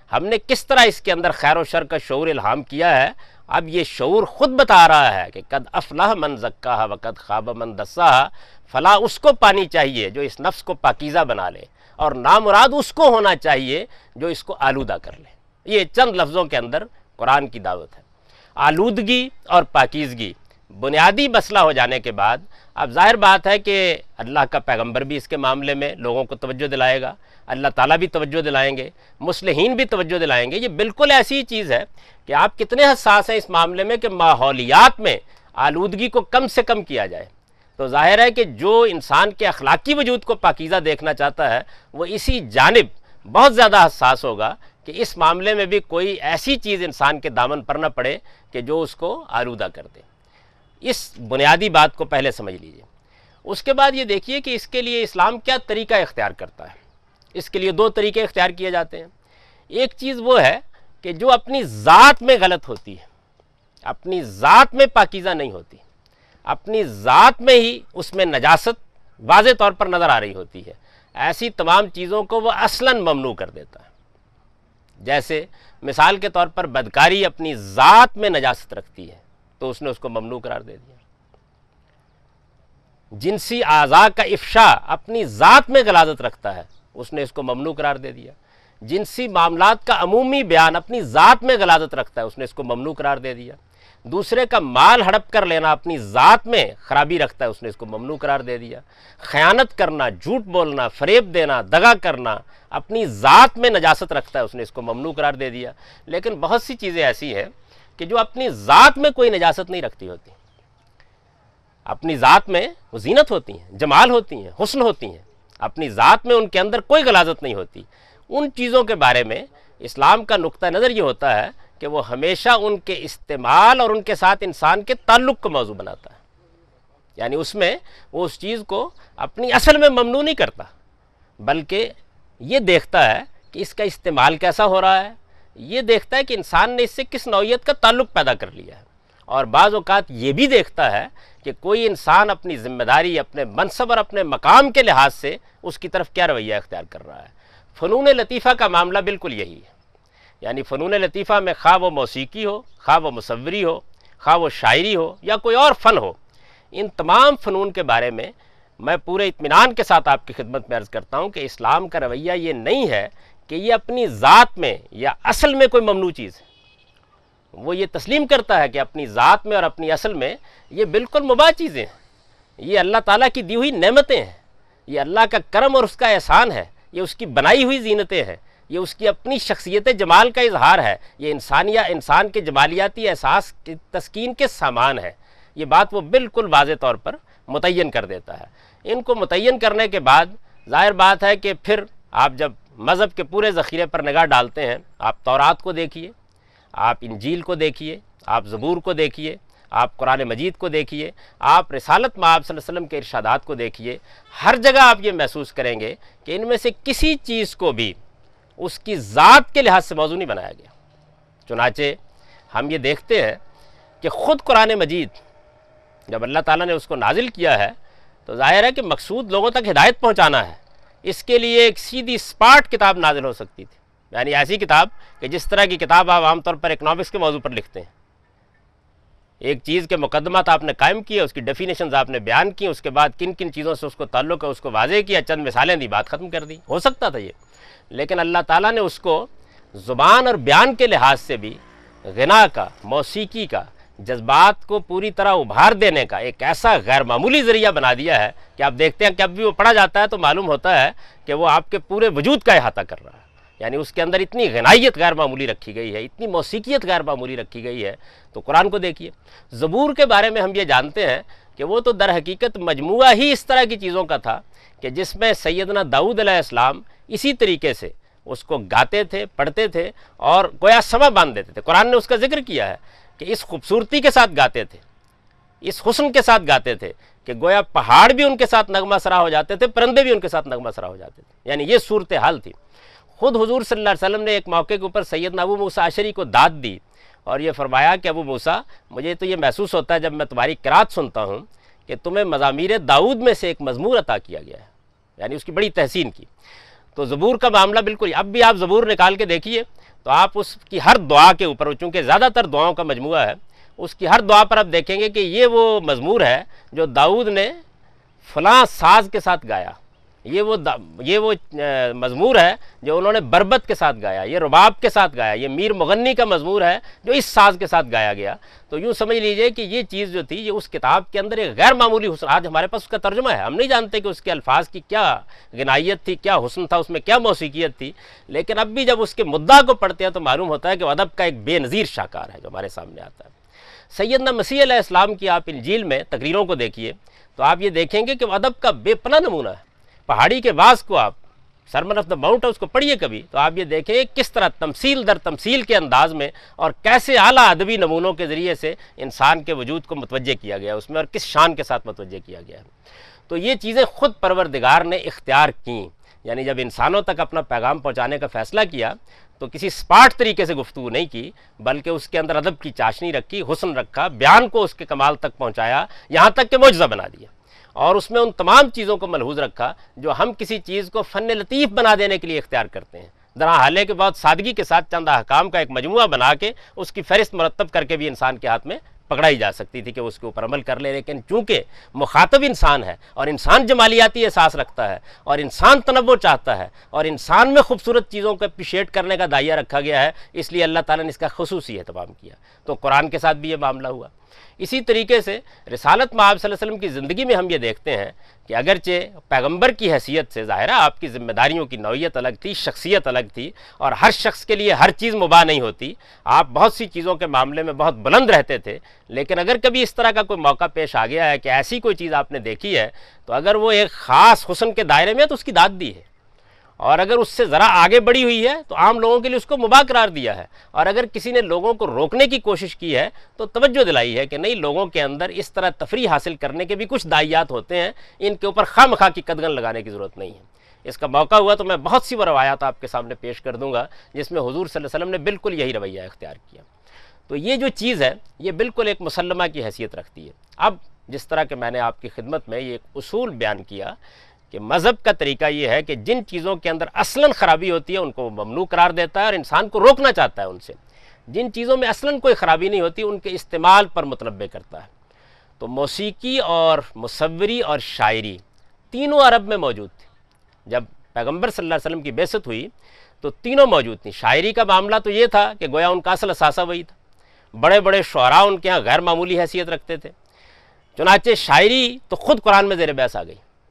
ہم نے کس طرح اس کے اندر خیر و شر کا شعور الہام کیا ہے، اب یہ شعور خود بتا رہا ہے کہ قد افلح من زکاہا وقد خاب من دساہا، فلاح اس کو پانی چاہیے جو اس نفس کو پاکیزہ بنا لے، اور نامراد اس کو ہونا چاہیے جو اس کو آلودہ کر لے۔ یہ چند لفظوں کے اندر قرآن کی دعوت ہے۔ آلودگی اور پاکیزگی بنیادی مسئلہ ہو جانے کے بعد اب ظاہر بات ہے کہ اللہ کا پیغمبر بھی اس کے معاملے میں لوگوں کو توجہ دلائے گا، اللہ تعالیٰ بھی توجہ دلائیں گے، مصلحین بھی توجہ دلائیں گے۔ یہ بالکل ایسی چیز ہے کہ آپ کتنے حساس ہیں اس معاملے میں کہ ماحولیات میں آلودگی کو کم سے کم کیا جائے۔ تو ظاہر ہے کہ جو انسان کے اخلاقی وجود کو پاکیزہ دیکھنا چاہتا ہے وہ اسی جانب بہت زیادہ حساس ہوگا کہ اس معاملے میں بھی کوئی ایسی چیز انسان کے دامن پر نہ پڑے کہ جو اس کو آلودہ کر دے۔ اس بنیادی بات کو پہلے سمجھ لیجئے۔ اس کے بعد یہ دیکھیے کہ اس کے لیے اسلام کیا طریقہ اختیار کرتا ہے۔ اس کے لیے دو طریقے اختیار کیے جاتے ہیں۔ ایک چیز وہ ہے کہ جو اپنی ذات میں غلط ہوتی ہے، اپنی ذات میں پاکیزہ نہیں ہوتی، اپنی ذات میں ہی اس میں نجاست واضح طور پر نظر آ رہی ہوتی ہے، ایسی تمام چیزوں کو وہ اصلاً ممنوع کر دیتا ہے۔ جیسے مثال کے طور پر بدکاری اپنی ذات میں نجاست رکھتی ہے تو اس نے اس کو ممنوع قرار دے دیا۔ جنسی اعضاء کا افشا اپنی ذات میں غلاظت رکھتا ہے، اس نے اس کو ممنوع قرار دے دیا۔ جنسی معاملات کا عمومی بیان اپنی ذات میں غلاظت رکھتا ہے، اس نے اس کو ممنوع قرار دے دیا۔ دوسرے کا مال ہڑپ کر لینا اپنی ذات میں خرابی رکھتا ہے، اس نے اس کو ممنوع قرار دے دیا۔ خیانت کرنا، جھوٹ بولنا، فریب دینا، دغا کرنا اپنی ذات میں نجاست رکھتا ہے، اس نے اس کو ممنوع قرار دے دیا۔ لیکن بہت سی چیزیں ایسی ہیں کہ جو اپنی ذات میں کوئی نجاست نہیں رکھتی ہوتی، اپنی ذات میں وہ زینت ہوتی ہیں، جمال ہوتی ہیں، حسن ہوتی ہیں، اپنی ذات میں ان کے اندر کوئی غلاظت نہیں ہوتی۔ ان چیزوں کے بارے میں اسلام کا نقطہ نظر یہ ہوتا ہے کہ وہ ہمیشہ ان کے استعمال اور ان کے ساتھ انسان کے تعلق کو موضوع بناتا ہے، یعنی اس میں وہ اس چیز کو اپنی اصل میں ممنوع نہیں کرتا، بلکہ یہ دیکھتا ہے کہ اس کا استعمال کیسا ہو رہا ہے، یہ دیکھتا ہے کہ انسان نے اس سے کس نوعیت کا تعلق پیدا کر لیا ہے، اور بعض اوقات یہ بھی دیکھتا ہے کہ کوئی انسان اپنی ذمہ داری، اپنے منصب اور اپنے مقام کے لحاظ سے اس کی طرف کیا رویہ اختیار کر رہا ہے۔ فنون لطیفہ کا معاملہ بالکل یہی ہے، یعنی فنون لطیفہ میں خواہ وہ موسیقی ہو، خواہ وہ مصوری ہو، خواہ وہ شاعری ہو یا کوئی اور فن ہو، ان تمام فنون کے بارے میں پورے اطمینان کے ساتھ آپ کی خدمت میں عرض کرتا ہوں کہ اسلام کا رویہ یہ نہیں ہے کہ یہ اپنی ذات میں یا اصل میں کوئی ممنوع چیز ہے۔ وہ یہ تسلیم کرتا ہے کہ اپنی ذات میں اور اپنی اصل میں یہ بالکل مباح چیزیں ہیں، یہ اللہ تعالیٰ کی دی ہوئی نعمتیں ہیں، یہ اللہ کا کرم اور اس کا احسان ہے، یہ اس کی بنائی ہوئی زینتیں ہیں، یہ اس کی اپنی شخصیت جمال کا اظہار ہے، یہ انسان کے جمالیاتی احساس کی تسکین کے سامان ہے۔ یہ بات وہ بالکل واضح طور پر متعین کر دیتا ہے۔ ان کو متعین کرنے کے بعد ظاہر بات ہے کہ پھر آپ جب مذہب کے پورے ذخیرے پر نگاہ ڈالتے ہیں، آپ تورات کو دیکھیے، آپ انجیل کو دیکھیے، آپ زبور کو دیکھیے، آپ قرآن مجید کو دیکھیے، آپ رسالت مآب صلی اللہ علیہ وسلم کے ارشادات کو دیکھیے، ہر جگہ آپ یہ محسوس کریں گے کہ ان میں سے کسی چیز کو بھی اس کی ذات کے لحاظ سے موضوع نہیں بنایا گیا۔ چنانچہ ہم یہ دیکھتے ہیں کہ خود قرآن مجید جب اللہ تعالیٰ نے اس کو نازل کیا ہے تو ظاہر ہے کہ مقصود لوگوں تک ہدایت پہنچانا ہے، اس کے لیے ایک سیدھی اسپاٹ کتاب نازل ہو سکتی تھی، یعنی ایسی کتاب کہ جس طرح کی کتاب آپ عام طور پر اکنامکس کے موضوع پر لکھتے ہیں، ایک چیز کے مقدمات آپ نے قائم کیے، اس کی ڈیفینیشنز آپ نے بیان کی، اس کے بعد کن کن چیزوں سے اس کو تعلق ہے اس کو واضح کیا، چند مثالیں دی، بات ختم کر دی۔ ہو سکتا تھا یہ، لیکن اللہ تعالیٰ نے اس کو زبان اور بیان کے لحاظ سے بھی غنا کا، موسیقی کا، جذبات کو پوری طرح ابھار دینے کا ایک ایسا غیر معمولی ذریعہ بنا دیا ہے کہ آپ دیکھتے ہیں کہ اب بھی وہ پڑھا جاتا ہے تو معلوم ہوتا ہے کہ وہ آپ کے پورے وجود کا احاطہ کر رہا ہے، یعنی اس کے اندر اتنی غنائیت غیر معمولی رکھی گئی ہے، اتنی موسیقیت غیر معمولی رکھی گئی ہے۔ تو قرآن کو دیکھیے، زبور کے بارے میں ہم یہ جانتے ہیں کہ وہ تو در حقیقت مجموعہ ہی اس طرح کی چیزوں کا تھا کہ جس میں سیدنا داؤد علیہ السلام اسی طریقے سے اس کو گاتے تھے، پڑھتے تھے اور گویا سما باندھ دیتے تھے۔ قرآن نے اس کا ذکر کیا ہے کہ اس خوبصورتی کے ساتھ گاتے تھے، اس حسن کے ساتھ گاتے تھے کہ گویا پہاڑ بھی ان کے ساتھ نغمہ سرا ہو جاتے تھے، پرندے بھی ان کے ساتھ نغمہ سرا ہو جاتے تھے، یعنی یہ صورتحال تھی۔ خود حضور صلی اللہ علیہ وسلم نے ایک موقع کے اوپر سیدنا ابو موسیٰ اشعری کو داد دی اور یہ فرمایا کہ ابو موسیٰ، مجھے تو یہ محسوس ہوتا ہے جب میں تمہاری قرات سنتا ہوں کہ تمہیں مزامیر داؤد میں سے ایک مزمور عطا کیا گیا ہے، یعنی اس کی بڑی تحسین کی۔ تو زبور کا معاملہ بالکل، اب بھی آپ زبور نکال کے دیکھیے تو آپ اس کی ہر دعا کے اوپر، چونکہ زیادہ تر دعاؤں کا مجموعہ ہے، اس کی ہر دعا پر آپ دیکھیں گے کہ یہ وہ مزمور ہے جو داؤد نے فلاں ساز کے ساتھ گایا، یہ وہ مزمور ہے جو انہوں نے بربت کے ساتھ گایا، یہ رباب کے ساتھ گایا، یہ میر مغنی کا مزمور ہے جو اس ساز کے ساتھ گایا گیا۔ تو یوں سمجھ لیجئے کہ یہ چیز جو تھی یہ اس کتاب کے اندر ایک غیر معمولی حسن، آج ہمارے پاس اس کا ترجمہ ہے، ہم نہیں جانتے کہ اس کے الفاظ کی کیا غنائیت تھی، کیا حسن تھا، اس میں کیا موسیقیت تھی، لیکن اب بھی جب اس کے مدعا کو پڑھتے ہیں تو معلوم ہوتا ہے کہ وہ ادب کا ایک بے نظیر شاہکار ہے جو ہمارے سامنے آتا ہے۔ سیدنا مسیح علیہ السلام کی آپ انجیل میں تقریروں کو دیکھیے تو آپ یہ دیکھیں گے کہ وہ ادب کا بے پناہ نمونہ ہے۔ پہاڑی کے باز کو آپ، سرمن آف دا ماؤنٹ ہے، اس کو پڑھیے کبھی تو آپ یہ دیکھیں کس طرح تمثیل در تمثیل کے انداز میں اور کیسے اعلیٰ ادبی نمونوں کے ذریعے سے انسان کے وجود کو متوجہ کیا گیا اس میں، اور کس شان کے ساتھ متوجہ کیا گیا ہے۔ تو یہ چیزیں خود پروردگار نے اختیار کیں، یعنی جب انسانوں تک اپنا پیغام پہنچانے کا فیصلہ کیا تو کسی سپاٹ طریقے سے گفتگو نہیں کی، بلکہ اس کے اندر ادب کی چاشنی رکھی، حسن رکھا، بیان کو اس کے کمال تک پہنچایا، یہاں تک کہ معجزہ بنا دیا، اور اس میں ان تمام چیزوں کو ملحوظ رکھا جو ہم کسی چیز کو فن لطیف بنا دینے کے لیے اختیار کرتے ہیں، درا حالے کے بہت سادگی کے ساتھ چند احکام کا ایک مجموعہ بنا کے اس کی فہرست مرتب کر کے بھی انسان کے ہاتھ میں پکڑائی جا سکتی تھی کہ وہ اس کے اوپر عمل کر لے، لیکن چونکہ مخاطب انسان ہے اور انسان جمالیاتی احساس رکھتا ہے اور انسان تنوع چاہتا ہے اور انسان میں خوبصورت چیزوں کو اپریشیٹ کرنے کا دائیہ رکھا گیا ہے، اس لیے اللہ تعالیٰ نے اس کا خصوصی اہتمام کیا۔ تو قرآن کے ساتھ بھی یہ معاملہ ہوا۔ اسی طریقے سے رسالت میں آپ صلی اللہ علیہ وسلم کی زندگی میں ہم یہ دیکھتے ہیں کہ اگرچہ پیغمبر کی حیثیت سے ظاہر ہے آپ کی ذمہ داریوں کی نوعیت الگ تھی، شخصیت الگ تھی، اور ہر شخص کے لیے ہر چیز مباح نہیں ہوتی، آپ بہت سی چیزوں کے معاملے میں بہت بلند رہتے تھے، لیکن اگر کبھی اس طرح کا کوئی موقع پیش آ گیا ہے کہ ایسی کوئی چیز آپ نے دیکھی ہے تو اگر وہ ایک خاص حسن کے دائرے میں ہے تو اس کی داد دی ہے، اور اگر اس سے ذرا آگے بڑھی ہوئی ہے تو عام لوگوں کے لیے اس کو مباح قرار دیا ہے، اور اگر کسی نے لوگوں کو روکنے کی کوشش کی ہے تو توجہ دلائی ہے کہ نہیں، لوگوں کے اندر اس طرح تفریح حاصل کرنے کے بھی کچھ داعیات ہوتے ہیں، ان کے اوپر خواہ مخواہ کی قدغن لگانے کی ضرورت نہیں ہے۔ اس کا موقع ہوا تو میں بہت سی وہ روایات آپ کے سامنے پیش کر دوں گا جس میں حضور صلی اللہ علیہ وسلم نے بالکل یہی رویہ اختیار کیا۔ تو یہ جو چیز ہے یہ بالکل ایک مسلمہ کی حیثیت رکھتی ہے۔ اب جس طرح کہ میں نے آپ کی خدمت میں یہ ایک اصول بیان کیا کہ مذہب کا طریقہ یہ ہے کہ جن چیزوں کے اندر اصلاً خرابی ہوتی ہے ان کو ممنوع قرار دیتا ہے اور انسان کو روکنا چاہتا ہے ان سے، جن چیزوں میں اصلاً کوئی خرابی نہیں ہوتی ان کے استعمال پر متنبہ کرتا ہے۔ تو موسیقی اور مصوری اور شاعری تینوں عرب میں موجود تھی۔ جب پیغمبر صلی اللہ علیہ وسلم کی بعثت ہوئی تو تینوں موجود تھیں۔ شاعری کا معاملہ تو یہ تھا کہ گویا ان کا اصل اثاثہ وہی تھا، بڑے بڑے شعراء ان کے ہاں غیر معمولی حیثیت رکھتے تھے، چنانچہ شاعری تو خود قرآن میں زیر بحث آ گئی۔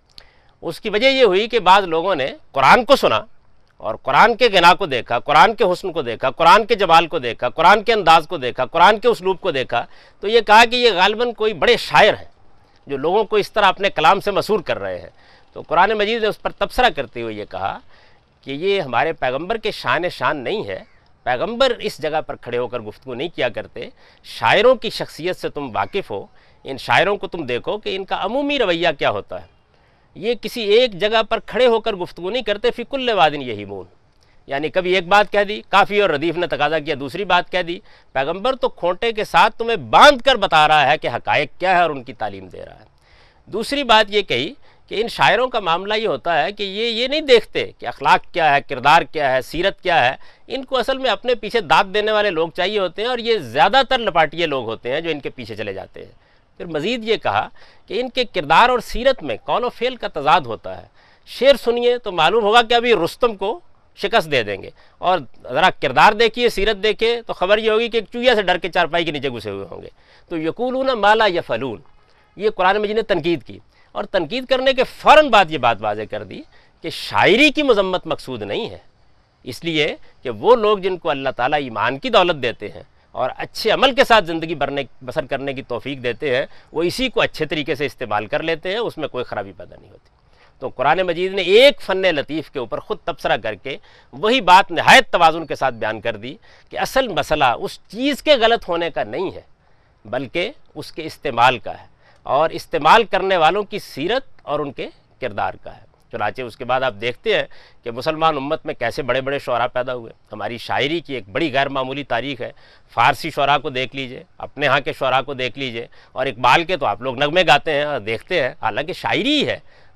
اس کی وجہ یہ ہوئی کہ بعض لوگوں نے قرآن کو سنا اور قرآن کے غنا کو دیکھا، قرآن کے حسن کو دیکھا، قرآن کے جمال کو دیکھا، قرآن کے انداز کو دیکھا، قرآن کے اسلوب کو دیکھا، تو یہ کہا کہ یہ غالباً کوئی بڑے شاعر ہیں جو لوگوں کو اس طرح اپنے کلام سے مسحور کر رہے ہیں۔ تو قرآن مجید نے اس پر تبصرہ کرتے ہوئے یہ کہا کہ یہ ہمارے پیغمبر کے شان نہیں ہے، پیغمبر اس جگہ پر کھڑے ہو کر گفتگو نہیں کیا کرتے، شاعروں کی شخصیت سے تم واقف ہو، ان شاعروں کو تم دیکھو کہ ان کا عمومی رویہ کیا ہوتا ہے، یہ کسی ایک جگہ پر کھڑے ہو کر گفتگو نہیں کرتے، فی کل وادٍ یہیمون، یعنی کبھی ایک بات کہہ دی، کافی اور ردیف نے تقاضا کیا دوسری بات کہہ دی، پیغمبر تو کھونٹے کے ساتھ تمہیں باندھ کر بتا رہا ہے کہ حقائق کیا ہے اور ان کی تعلیم دے رہا ہے۔ دوسری بات یہ کہی کہ ان شاعروں کا معاملہ یہ ہوتا ہے کہ یہ نہیں دیکھتے کہ اخلاق کیا ہے، کردار کیا ہے، سیرت کیا ہے، ان کو اصل میں اپنے پیچھے داد دینے والے لوگ چاہیے ہوتے ہیں، اور یہ زیادہ تر لپاٹیے لوگ ہوتے ہیں جو ان کے پیچھے چلے جاتے ہیں۔ پھر مزید یہ کہا کہ ان کے کردار اور سیرت میں قول و فعل کا تضاد ہوتا ہے، شعر سنیے تو معلوم ہوگا کہ ابھی رستم کو شکست دے دیں گے، اور ذرا کردار دیکھیے، سیرت دیکھیے تو خبر یہ ہوگی کہ ایک چوہیا سے ڈر کے چارپائی کے نیچے گھسے ہوئے ہوں گے۔ تو یقولون ما لا یفعلون، یہ قرآن مجید نے تنقید کی، اور تنقید کرنے کے فوراً بعد یہ بات واضح کر دی کہ شاعری کی مذمت مقصود نہیں ہے، اس لیے کہ وہ لوگ جن کو اللہ تعالیٰ ایمان کی دولت دیتے ہیں اور اچھے عمل کے ساتھ زندگی بسر کرنے کی توفیق دیتے ہیں، وہ اسی کو اچھے طریقے سے استعمال کر لیتے ہیں، اس میں کوئی خرابی پیدا نہیں ہوتی۔ تو قرآن مجید نے ایک فن لطیف کے اوپر خود تبصرہ کر کے وہی بات نہایت توازن کے ساتھ بیان کر دی کہ اصل مسئلہ اس چیز کے غلط ہونے کا نہیں ہے بلکہ اس کے استعمال کا ہے، اور استعمال کرنے والوں کی سیرت اور ان کے کردار کا ہے۔ چنانچہ اس کے بعد آپ دیکھتے ہیں کہ مسلمان امت میں کیسے بڑے بڑے شعراء پیدا ہوئے۔ ہماری شاعری کی ایک بڑی غیر معمولی تاریخ ہے، فارسی شعراء کو دیکھ لیجئے، اپنے ہاں کے شعراء کو دیکھ لیجئے، اور اقبال کے تو آپ لوگ نغمے گاتے ہیں اور دیکھتے ہیں، حالانکہ شاعری ہے،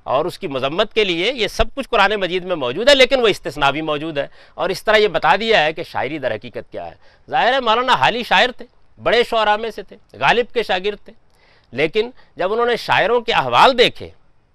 اور اس کی مذمت کے لیے یہ سب کچھ قرآن مجید میں موجود ہے، لیکن وہ استثناء بھی موجود ہے، اور اس طرح یہ بتا دیا ہے کہ شاعری در حقیقت کیا ہے۔ ظاہر ہے مولانا حالی شاعر تھے، بڑے شعراء میں سے تھے، غالب کے شاگرد تھے، لیکن جب انہوں نے شاعروں کے احوال دیکھے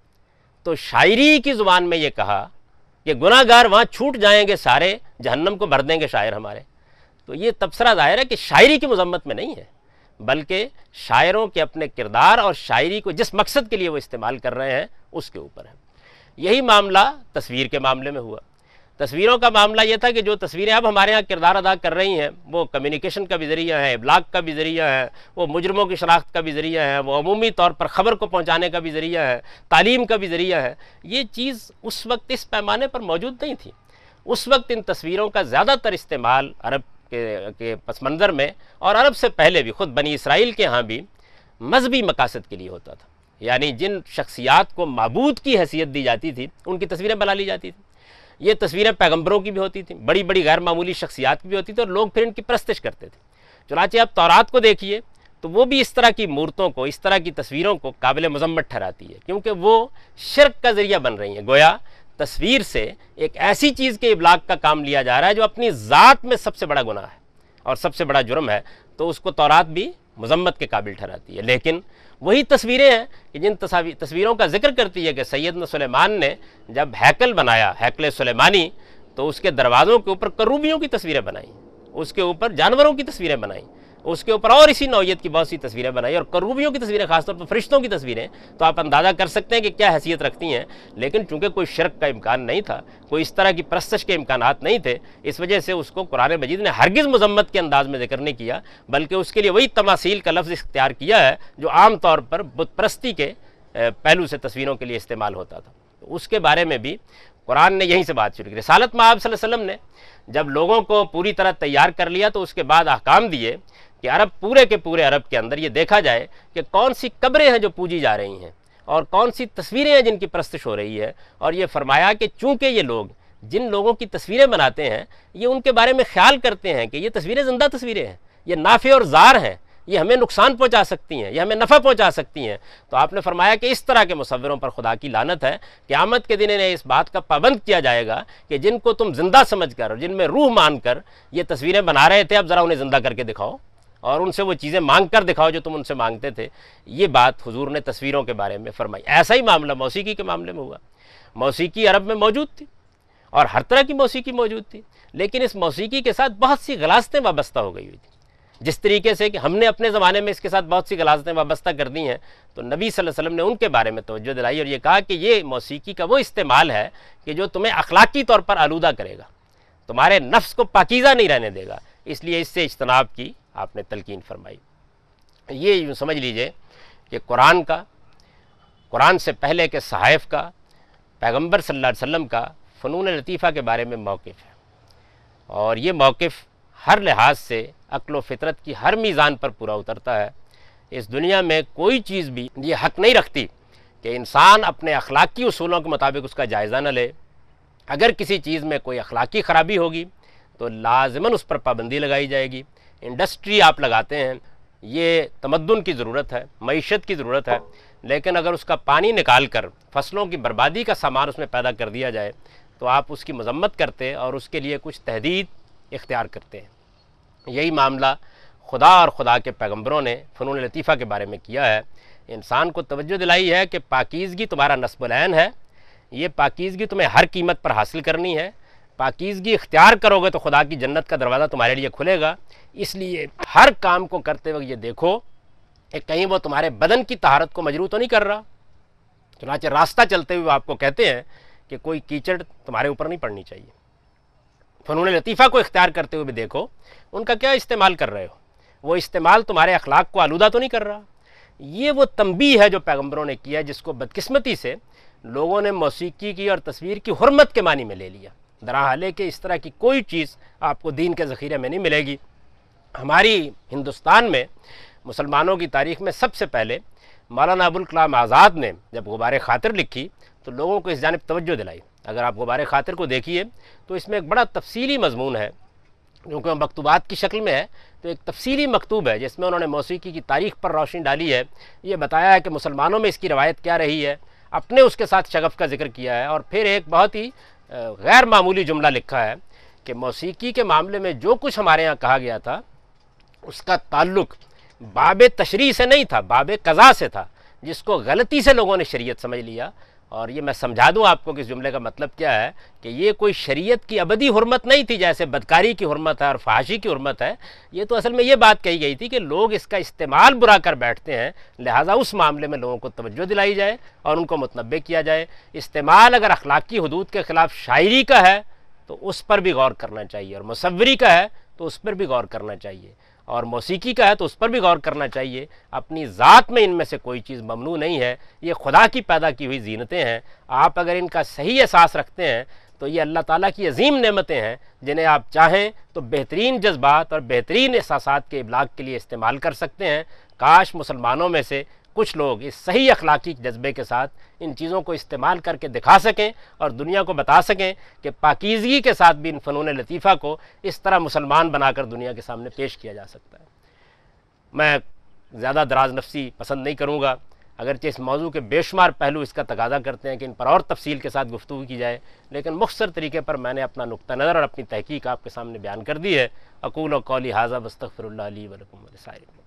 تو شاعری کی زبان میں یہ کہا کہ گناہ گار وہاں چھوٹ جائیں گے سارے، جہنم کو بھر دیں گے شاعر ہمارے۔ تو یہ تبصرہ ظاہر ہے کہ شاعری کی مذمت میں نہیں ہے، بلکہ شاعروں کے اپنے کردار اور شاعری کو جس مقصد کے لیے وہ استعمال کر رہے ہیں اس کے اوپر ہے۔ یہی معاملہ تصویر کے معاملے میں ہوا۔ تصویروں کا معاملہ یہ تھا کہ جو تصویریں اب ہمارے ہاں کردار ادا کر رہی ہیں وہ کمیونیکیشن کا بھی ذریعہ ہے، ابلاغ کا بھی ذریعہ ہے، وہ مجرموں کی شناخت کا بھی ذریعہ ہے، وہ عمومی طور پر خبر کو پہنچانے کا بھی ذریعہ ہے، تعلیم کا بھی ذریعہ ہے۔ یہ چیز اس وقت اس پیمانے پر موجود نہیں تھی۔ اس وقت ان تصویروں کا زیادہ تر استعمال عرب کے پس منظر میں، اور عرب سے پہلے بھی خود بنی اسرائیل کے ہاں بھی مذہبی مقاصد کے لیے ہوتا تھا، یعنی جن شخصیات کو معبود کی حیثیت دی جاتی تھی ان کی تصویریں بنا لی جاتی تھیں۔ یہ تصویریں پیغمبروں کی بھی ہوتی تھیں، بڑی بڑی غیر معمولی شخصیات کی بھی ہوتی تھیں، اور لوگ پھر ان کی پرستش کرتے تھے۔ چنانچہ آپ تورات کو دیکھیے تو وہ بھی اس طرح کی مورتوں کو، اس طرح کی تصویروں کو قابل مذمت ٹھہراتی ہے، کیونکہ وہ شرک کا ذریعہ بن رہی ہیں۔ گویا تصویر سے ایک ایسی چیز کے ابلاغ کا کام لیا جا رہا ہے جو اپنی ذات میں سب سے بڑا گناہ ہے اور سب سے بڑا جرم ہے، تو اس کو تورات بھی مذمت کے قابل ٹھہراتی ہے۔ لیکن وہی تصویریں ہیں کہ جن تصویروں کا ذکر کرتی ہے کہ سیدنا سلیمان نے جب ہیکل بنایا، ہیکل سلیمانی، تو اس کے دروازوں کے اوپر کروبیوں کی تصویریں بنائیں، اس کے اوپر جانوروں کی تصویریں بنائیں، اس کے اوپر اور اسی نوعیت کی بہت سی تصویریں بنائی، اور کروبیوں کی تصویریں، خاص طور پر فرشتوں کی تصویریں، تو آپ اندازہ کر سکتے ہیں کہ کیا حیثیت رکھتی ہیں۔ لیکن چونکہ کوئی شرک کا امکان نہیں تھا، کوئی اس طرح کی پرستش کے امکانات نہیں تھے، اس وجہ سے اس کو قرآن مجید نے ہرگز مذمت کے انداز میں ذکر نہیں کیا، بلکہ اس کے لیے وہی تماثیل کا لفظ اختیار کیا ہے جو عام طور پر بت پرستی کے پہلو سے تصویروں کے لیے استعمال ہوتا تھا۔ اس کے بارے میں بھی قرآن نے یہیں سے بات شروع کی۔ رسالت میں آپ صلی اللہ علیہ وسلم نے جب لوگوں کو پوری طرح تیار کر لیا تو اس کے بعد احکام دیے کہ عرب، پورے کے پورے عرب کے اندر یہ دیکھا جائے کہ کون سی قبریں ہیں جو پوجی جا رہی ہیں اور کون سی تصویریں ہیں جن کی پرستش ہو رہی ہے، اور یہ فرمایا کہ چونکہ یہ لوگ جن لوگوں کی تصویریں بناتے ہیں یہ ان کے بارے میں خیال کرتے ہیں کہ یہ تصویریں زندہ تصویریں ہیں، یہ نافع اور ضار ہیں، یہ ہمیں نقصان پہنچا سکتی ہیں، یہ ہمیں نفع پہنچا سکتی ہیں، تو آپ نے فرمایا کہ اس طرح کے مصوروں پر خدا کی لعنت ہے۔ قیامت کے دن انہیں اس بات کا پابند کیا جائے گا کہ جن کو تم زندہ سمجھ کر اور جن میں روح مان کر یہ تصویریں بنا رہے تھے، اب ذرا انہیں زندہ کر کے دکھاؤ اور ان سے وہ چیزیں مانگ کر دکھاؤ جو تم ان سے مانگتے تھے۔ یہ بات حضور نے تصویروں کے بارے میں فرمائی۔ ایسا ہی معاملہ موسیقی کے معاملے میں ہوا۔ موسیقی عرب میں موجود تھی اور ہر طرح کی موسیقی موجود تھی، لیکن اس موسیقی کے ساتھ بہت سی غلاظتیں وابستہ ہو گئی ہوئی تھیں، جس طریقے سے کہ ہم نے اپنے زمانے میں اس کے ساتھ بہت سی غلاظتیں وابستہ کر دی ہیں، تو نبی صلی اللہ علیہ وسلم نے ان کے بارے میں توجہ دلائی اور یہ کہا کہ یہ موسیقی کا وہ استعمال ہے کہ جو تمہیں اخلاقی طور پر آلودہ کرے گا، تمہارے نفس کو پاکیزہ نہیں رہنے دے گا، اس لیے اس سے اجتناب کی آپ نے تلقین فرمائی۔ یہ یوں سمجھ لیجئے کہ قرآن سے پہلے کے صحائف کا، پیغمبر صلی اللہ علیہ وسلم کا فنون لطیفہ کے بارے میں موقف ہے، اور یہ موقف ہر لحاظ سے عقل و فطرت کی ہر میزان پر پورا اترتا ہے۔ اس دنیا میں کوئی چیز بھی یہ حق نہیں رکھتی کہ انسان اپنے اخلاقی اصولوں کے مطابق اس کا جائزہ نہ لے۔ اگر کسی چیز میں کوئی اخلاقی خرابی ہوگی تو لازماً اس پر پابندی لگائی جائے گی۔ انڈسٹری آپ لگاتے ہیں، یہ تمدن کی ضرورت ہے، معیشت کی ضرورت ہے، لیکن اگر اس کا پانی نکال کر فصلوں کی بربادی کا سامان اس میں پیدا کر دیا جائے تو آپ اس کی مذمت کرتے اور اس کے لیے کچھ تحدید اختیار کرتے ہیں۔ یہی معاملہ خدا اور خدا کے پیغمبروں نے فنون لطیفہ کے بارے میں کیا ہے۔ انسان کو توجہ دلائی ہے کہ پاکیزگی تمہارا نصب العین ہے، یہ پاکیزگی تمہیں ہر قیمت پر حاصل کرنی ہے۔ پاکیزگی اختیار کرو گے تو خدا کی جنت کا دروازہ تمہارے لیے کھلے گا۔ اس لیے ہر کام کو کرتے وقت یہ دیکھو کہ کہیں وہ تمہارے بدن کی طہارت کو مجروح تو نہیں کر رہا۔ چنانچہ راستہ چلتے ہوئے آپ کو کہتے ہیں کہ کوئی کیچڑ تمہارے اوپر نہیں پڑنی چاہیے۔ فنون لطیفہ کو اختیار کرتے ہوئے بھی دیکھو ان کا کیا استعمال کر رہے ہو، وہ استعمال تمہارے اخلاق کو آلودہ تو نہیں کر رہا۔ یہ وہ تنبیہ ہے جو پیغمبروں نے کیا، جس کو بدقسمتی سے لوگوں نے موسیقی کی اور تصویر کی حرمت کے معنی میں لے لیا، درحالے کہ اس طرح کی کوئی چیز آپ کو دین کے ذخیرے میں نہیں ملے گی۔ ہماری ہندوستان میں مسلمانوں کی تاریخ میں سب سے پہلے مولانا ابوالکلام آزاد نے جب غبار خاطر لکھی تو لوگوں کو اس جانب توجہ دلائی۔ اگر آپ غبار خاطر کو دیکھیے تو اس میں ایک بڑا تفصیلی مضمون ہے، کیونکہ وہ مکتوبات کی شکل میں ہے تو ایک تفصیلی مکتوب ہے جس میں انہوں نے موسیقی کی تاریخ پر روشنی ڈالی ہے۔ یہ بتایا ہے کہ مسلمانوں میں اس کی روایت کیا رہی ہے، اپنے اس کے ساتھ شغف کا ذکر کیا ہے، اور پھر ایک بہت ہی غیر معمولی جملہ لکھا ہے کہ موسیقی کے معاملے میں جو کچھ ہمارے ہاں کہا گیا تھا اس کا تعلق باب تشریع سے نہیں تھا، باب قضا سے تھا، جس کو غلطی سے لوگوں نے شریعت سمجھ لیا۔ اور یہ میں سمجھا دوں آپ کو کہ اس جملے کا مطلب کیا ہے، کہ یہ کوئی شریعت کی ابدی حرمت نہیں تھی جیسے بدکاری کی حرمت ہے اور فحاشی کی حرمت ہے۔ یہ تو اصل میں یہ بات کہی گئی تھی کہ لوگ اس کا استعمال برا کر بیٹھتے ہیں، لہٰذا اس معاملے میں لوگوں کو توجہ دلائی جائے اور ان کو متنبہ کیا جائے۔ استعمال اگر اخلاقی حدود کے خلاف شاعری کا ہے تو اس پر بھی غور کرنا چاہیے، اور مصوری کا ہے تو اس پر بھی غور کرنا چاہیے، اور موسیقی کا ہے تو اس پر بھی غور کرنا چاہیے۔ اپنی ذات میں ان میں سے کوئی چیز ممنوع نہیں ہے، یہ خدا کی پیدا کی ہوئی زینتیں ہیں۔ آپ اگر ان کا صحیح احساس رکھتے ہیں تو یہ اللہ تعالیٰ کی عظیم نعمتیں ہیں، جنہیں آپ چاہیں تو بہترین جذبات اور بہترین احساسات کے ابلاغ کے لیے استعمال کر سکتے ہیں۔ کاش مسلمانوں میں سے کچھ لوگ اس صحیح اخلاقی جذبے کے ساتھ ان چیزوں کو استعمال کر کے دکھا سکیں اور دنیا کو بتا سکیں کہ پاکیزگی کے ساتھ بھی ان فنون لطیفہ کو اس طرح مسلمان بنا کر دنیا کے سامنے پیش کیا جا سکتا ہے۔ میں زیادہ دراز نفسی پسند نہیں کروں گا، اگرچہ اس موضوع کے بے شمار پہلو اس کا تقاضا کرتے ہیں کہ ان پر اور تفصیل کے ساتھ گفتگو کی جائے، لیکن مختصر طریقے پر میں نے اپنا نقطہ نظر اور اپنی تحقیق آپ کے سامنے بیان کر دی ہے۔ اقول و قولی ھذا واستغفر اللہ لی ولکم ولسائر المؤمنین۔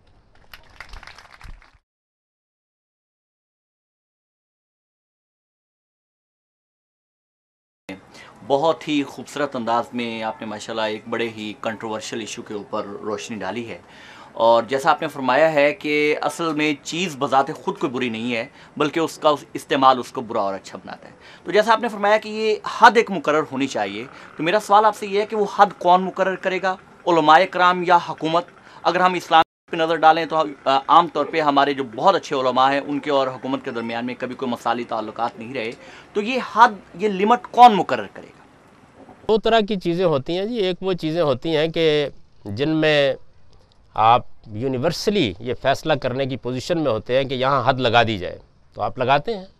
بہت ہی خوبصورت انداز میں آپ نے ماشاءاللہ ایک بڑے ہی کنٹروورشل ایشو کے اوپر روشنی ڈالی ہے، اور جیسا آپ نے فرمایا ہے کہ اصل میں چیز بذات خود کوئی بری نہیں ہے، بلکہ اس کا استعمال اس کو برا اور اچھا بناتا ہے۔ تو جیسا آپ نے فرمایا کہ یہ حد ایک مقرر ہونی چاہیے، تو میرا سوال آپ سے یہ ہے کہ وہ حد کون مقرر کرے گا، علماء کرام یا حکومت؟ اگر ہم اسلام پہ نظر ڈالیں تو عام طور پہ ہمارے جو بہت اچھے علماء ہیں ان کے اور حکومت کے درمیان میں کبھی کوئی مثالی تعلقات نہیں رہے، تو یہ حد، یہ لمٹ کون مقرر کرے گا؟ دو طرح کی چیزیں ہوتی ہیں جی۔ ایک وہ چیزیں ہوتی ہیں کہ جن میں آپ یونیورسلی یہ فیصلہ کرنے کی پوزیشن میں ہوتے ہیں کہ یہاں حد لگا دی جائے تو آپ لگاتے ہیں،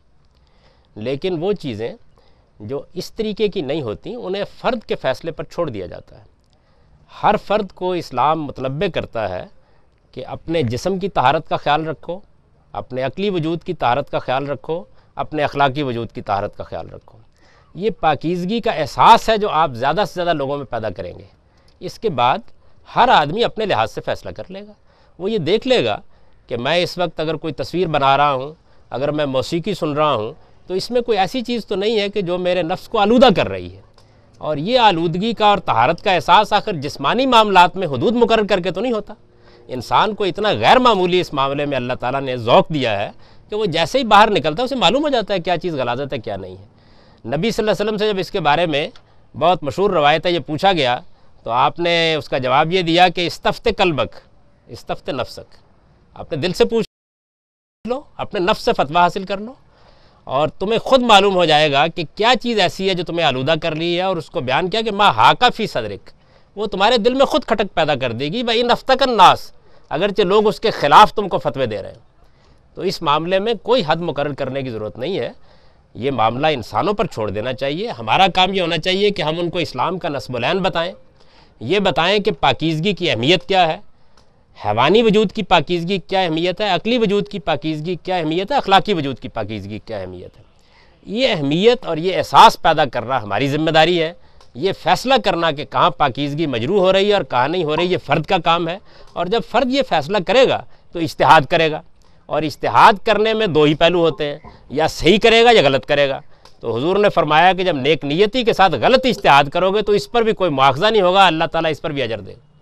لیکن وہ چیزیں جو اس طریقے کی نہیں ہوتی انہیں فرد کے فیصلے پر چھوڑ دیا جاتا ہے۔ ہر فرد کو اسلام متنبہ کرتا ہے کہ اپنے جسم کی طہارت کا خیال رکھو، اپنے عقلی وجود کی طہارت کا خیال رکھو، اپنے اخلاقی وجود کی طہارت کا خیال رکھو۔ یہ پاکیزگی کا احساس ہے جو آپ زیادہ سے زیادہ لوگوں میں پیدا کریں گے۔ اس کے بعد ہر آدمی اپنے لحاظ سے فیصلہ کر لے گا۔ وہ یہ دیکھ لے گا کہ میں اس وقت اگر کوئی تصویر بنا رہا ہوں، اگر میں موسیقی سن رہا ہوں، تو اس میں کوئی ایسی چیز تو نہیں ہے کہ جو میرے نفس کو آلودہ کر رہی ہے۔ اور یہ آلودگی کا اور طہارت کا احساس آخر جسمانی معاملات میں حدود مقرر کر کے تو نہیں ہوتا۔ انسان کو اتنا غیر معمولی اس معاملے میں اللہ تعالیٰ نے ذوق دیا ہے کہ وہ جیسے ہی باہر نکلتا ہے اسے معلوم ہو جاتا ہے کیا چیز غلاظت ہے کیا نہیں ہے۔ نبی صلی اللہ علیہ وسلم سے جب اس کے بارے میں بہت مشہور روایت ہے، یہ پوچھا گیا تو آپ نے اس کا جواب یہ دیا کہ استفت قلبک استفت نفسک، اپنے دل سے پوچھ لو، اپنے نفس سے فتویٰ حاصل کر لو، اور تمہیں خود معلوم ہو جائے گا کہ کیا چیز ایسی ہے جو تمہیں آلودہ کر لی ہے۔ اور اس کو بیان کیا کہ ما حاک فی صدرک، وہ تمہارے دل میں خود کھٹک پیدا کر دے گی۔ وَإِنْ أَفْتَكَ النَّاسُ، اگرچہ لوگ اس کے خلاف تم کو فتوے دے رہے ہیں۔ تو اس معاملے میں کوئی حد مقرر کرنے کی ضرورت نہیں ہے، یہ معاملہ انسانوں پر چھوڑ دینا چاہیے۔ ہمارا کام یہ ہونا چاہیے کہ ہم ان کو اسلام کا نصب العین بتائیں، یہ بتائیں کہ پاکیزگی کی اہمیت کیا ہے، حیوانی وجود کی پاکیزگی کیا اہمیت ہے، عقلی وجود کی پاکیزگی کیا اہمیت ہے، اخلاقی وجود کی پاکیزگی کیا اہمیت ہے۔ یہ اہمیت اور یہ احساس پیدا کرنا ہماری ذمہ داری ہے۔ یہ فیصلہ کرنا کہ کہاں پاکیزگی مجروح ہو رہی ہے اور کہاں نہیں ہو رہی، یہ فرد کا کام ہے۔ اور جب فرد یہ فیصلہ کرے گا تو اجتہاد کرے گا، اور اجتہاد کرنے میں دو ہی پہلو ہوتے ہیں، یا صحیح کرے گا یا غلط کرے گا۔ تو حضور نے فرمایا کہ جب نیک نیتی کے ساتھ غلط اجتہاد کرو گے تو اس پر بھی کوئی مواخذہ نہیں ہوگا، اللہ تعالیٰ اس پر بھی اجر دے گا۔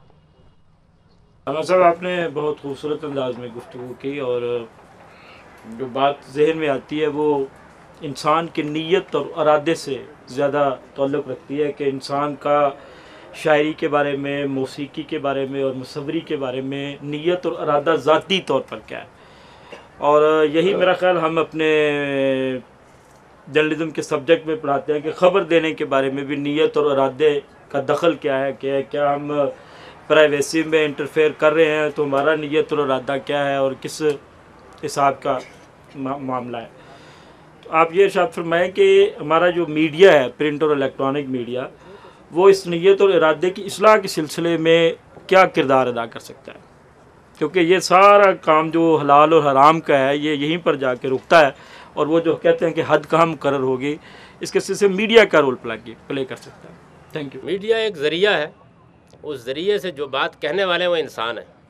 علامہ صاحب، آپ نے بہت خوبصورت انداز میں گفتگو کی، اور جو بات ذہن میں آتی ہے وہ انسان کی نیت اور ارادے سے زیادہ تعلق رکھتی ہے کہ انسان کا شاعری کے بارے میں، موسیقی کے بارے میں اور مصوری کے بارے میں نیت اور ارادہ ذاتی طور پر کیا ہے۔ اور یہی میرا خیال ہم اپنے جرنلزم کے سبجیکٹ میں پڑھاتے ہیں کہ خبر دینے کے بارے میں بھی نیت اور ارادے کا دخل کیا ہے، کہ کیا ہم پرائیویسی میں انٹرفیئر کر رہے ہیں، تو ہمارا نیت اور ارادہ کیا ہے اور کس حساب کا معاملہ ہے۔ تو آپ یہ ارشاد فرمائیں کہ ہمارا جو میڈیا ہے، پرنٹ اور الیکٹرانک میڈیا، وہ اس نیت اور ارادے کی اصلاح کے سلسلے میں کیا کردار ادا کر سکتا ہے؟ کیونکہ یہ سارا کام جو حلال اور حرام کا ہے یہ یہیں پر جا کے رکتا ہے، اور وہ جو کہتے ہیں کہ حد کہاں مقرر ہوگی، اس کے سلسلے میڈیا کا رول پلے کر سکتا ہے؟ Thank you. میڈیا ایک ذریعہ ہے، اس ذریعے سے جو بات کہنے والے ہیں وہ انسان ہیں۔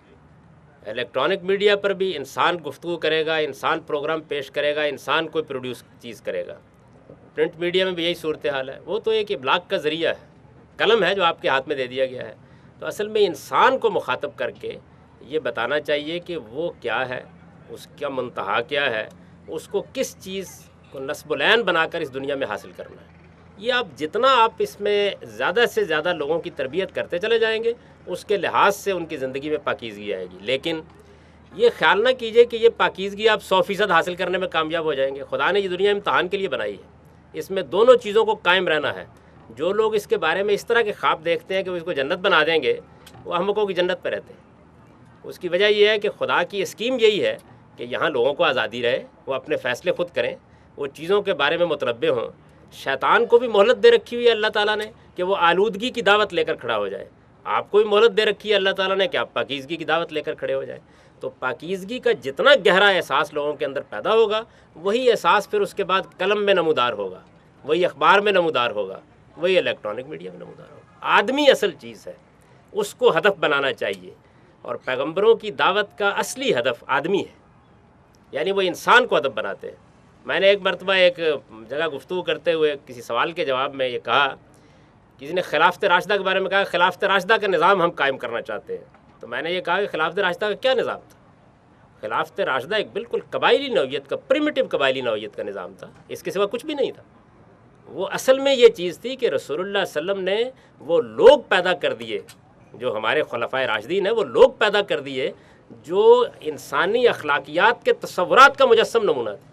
الیکٹرانک میڈیا پر بھی انسان گفتگو کرے گا، انسان پروگرام پیش کرے گا، انسان کوئی پروڈیوس چیز کرے گا۔ پرنٹ میڈیا میں بھی یہی صورتحال ہے، وہ تو ایک ابلاغ کا ذریعہ ہے، قلم ہے جو آپ کے ہاتھ میں دے دیا گیا ہے۔ تو اصل میں انسان کو مخاطب کر کے یہ بتانا چاہیے کہ وہ کیا ہے، اس کا منتہا کیا ہے، اس کو کس چیز کو نصب العین بنا کر اس دنیا میں حاصل کرنا ہے۔ یہ جتنا آپ اس میں زیادہ سے زیادہ لوگوں کی تربیت کرتے چلے جائیں گے، اس کے لحاظ سے ان کی زندگی میں پاکیزگی آئے گی۔ لیکن یہ خیال نہ کیجئے کہ یہ پاکیزگی آپ 100% حاصل کرنے میں کامیاب ہو جائیں گے۔ خدا نے یہ دنیا امتحان کے لیے بنائی ہے، اس میں دونوں چیزوں کو قائم رہنا ہے۔ جو لوگ اس کے بارے میں اس طرح کے خواب دیکھتے ہیں کہ وہ اس کو جنت بنا دیں گے، وہ احمقوں کی جنت پہ رہتے ہیں۔ اس کی وجہ یہ ہے کہ خدا کی اسکیم یہی ہے کہ یہاں لوگوں کو آزادی رہے، وہ اپنے فیصلے خود کریں، وہ چیزوں کے بارے میں متنبع ہوں۔ شیطان کو بھی مہلت دے رکھی ہوئی ہے اللہ تعالیٰ نے کہ وہ آلودگی کی دعوت لے کر کھڑا ہو جائے، آپ کو بھی مہلت دے رکھی ہے اللہ تعالیٰ نے کہ آپ پاکیزگی کی دعوت لے کر کھڑے ہو جائیں۔ تو پاکیزگی کا جتنا گہرا احساس لوگوں کے اندر پیدا ہوگا، وہی احساس پھر اس کے بعد قلم میں نمودار ہوگا، وہی اخبار میں نمودار ہوگا، وہی الیکٹرانک میڈیا میں نمودار ہوگا۔ آدمی اصل چیز ہے، اس کو ہدف بنانا چاہیے، اور پیغمبروں کی دعوت کا اصلی ہدف آدمی ہے، یعنی وہ انسان کو ہدف بناتے ہیں۔ میں نے ایک مرتبہ ایک جگہ گفتگو کرتے ہوئے کسی سوال کے جواب میں یہ کہا، کسی نے خلافت راشدہ کے بارے میں کہا، خلافت راشدہ کا نظام ہم قائم کرنا چاہتے ہیں۔ تو میں نے یہ کہا کہ خلافت راشدہ کا کیا نظام تھا؟ خلافت راشدہ ایک بالکل قبائلی نوعیت کا، پریمیٹو قبائلی نوعیت کا نظام تھا، اس کے سوا کچھ بھی نہیں تھا۔ وہ اصل میں یہ چیز تھی کہ رسول اللہ صلی اللہ علیہ وسلم نے وہ لوگ پیدا کر دیے، جو ہمارے خلفائے راشدین ہیں، وہ لوگ پیدا کر دیے جو انسانی اخلاقیات کے تصورات کا مجسم نمونہ تھے۔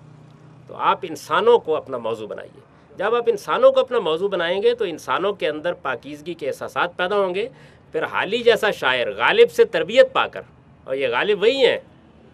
تو آپ انسانوں کو اپنا موضوع بنائیے۔ جب آپ انسانوں کو اپنا موضوع بنائیں گے تو انسانوں کے اندر پاکیزگی کے احساسات پیدا ہوں گے۔ پھر حالی جیسا شاعر غالب سے تربیت پا کر، اور یہ غالب وہی ہیں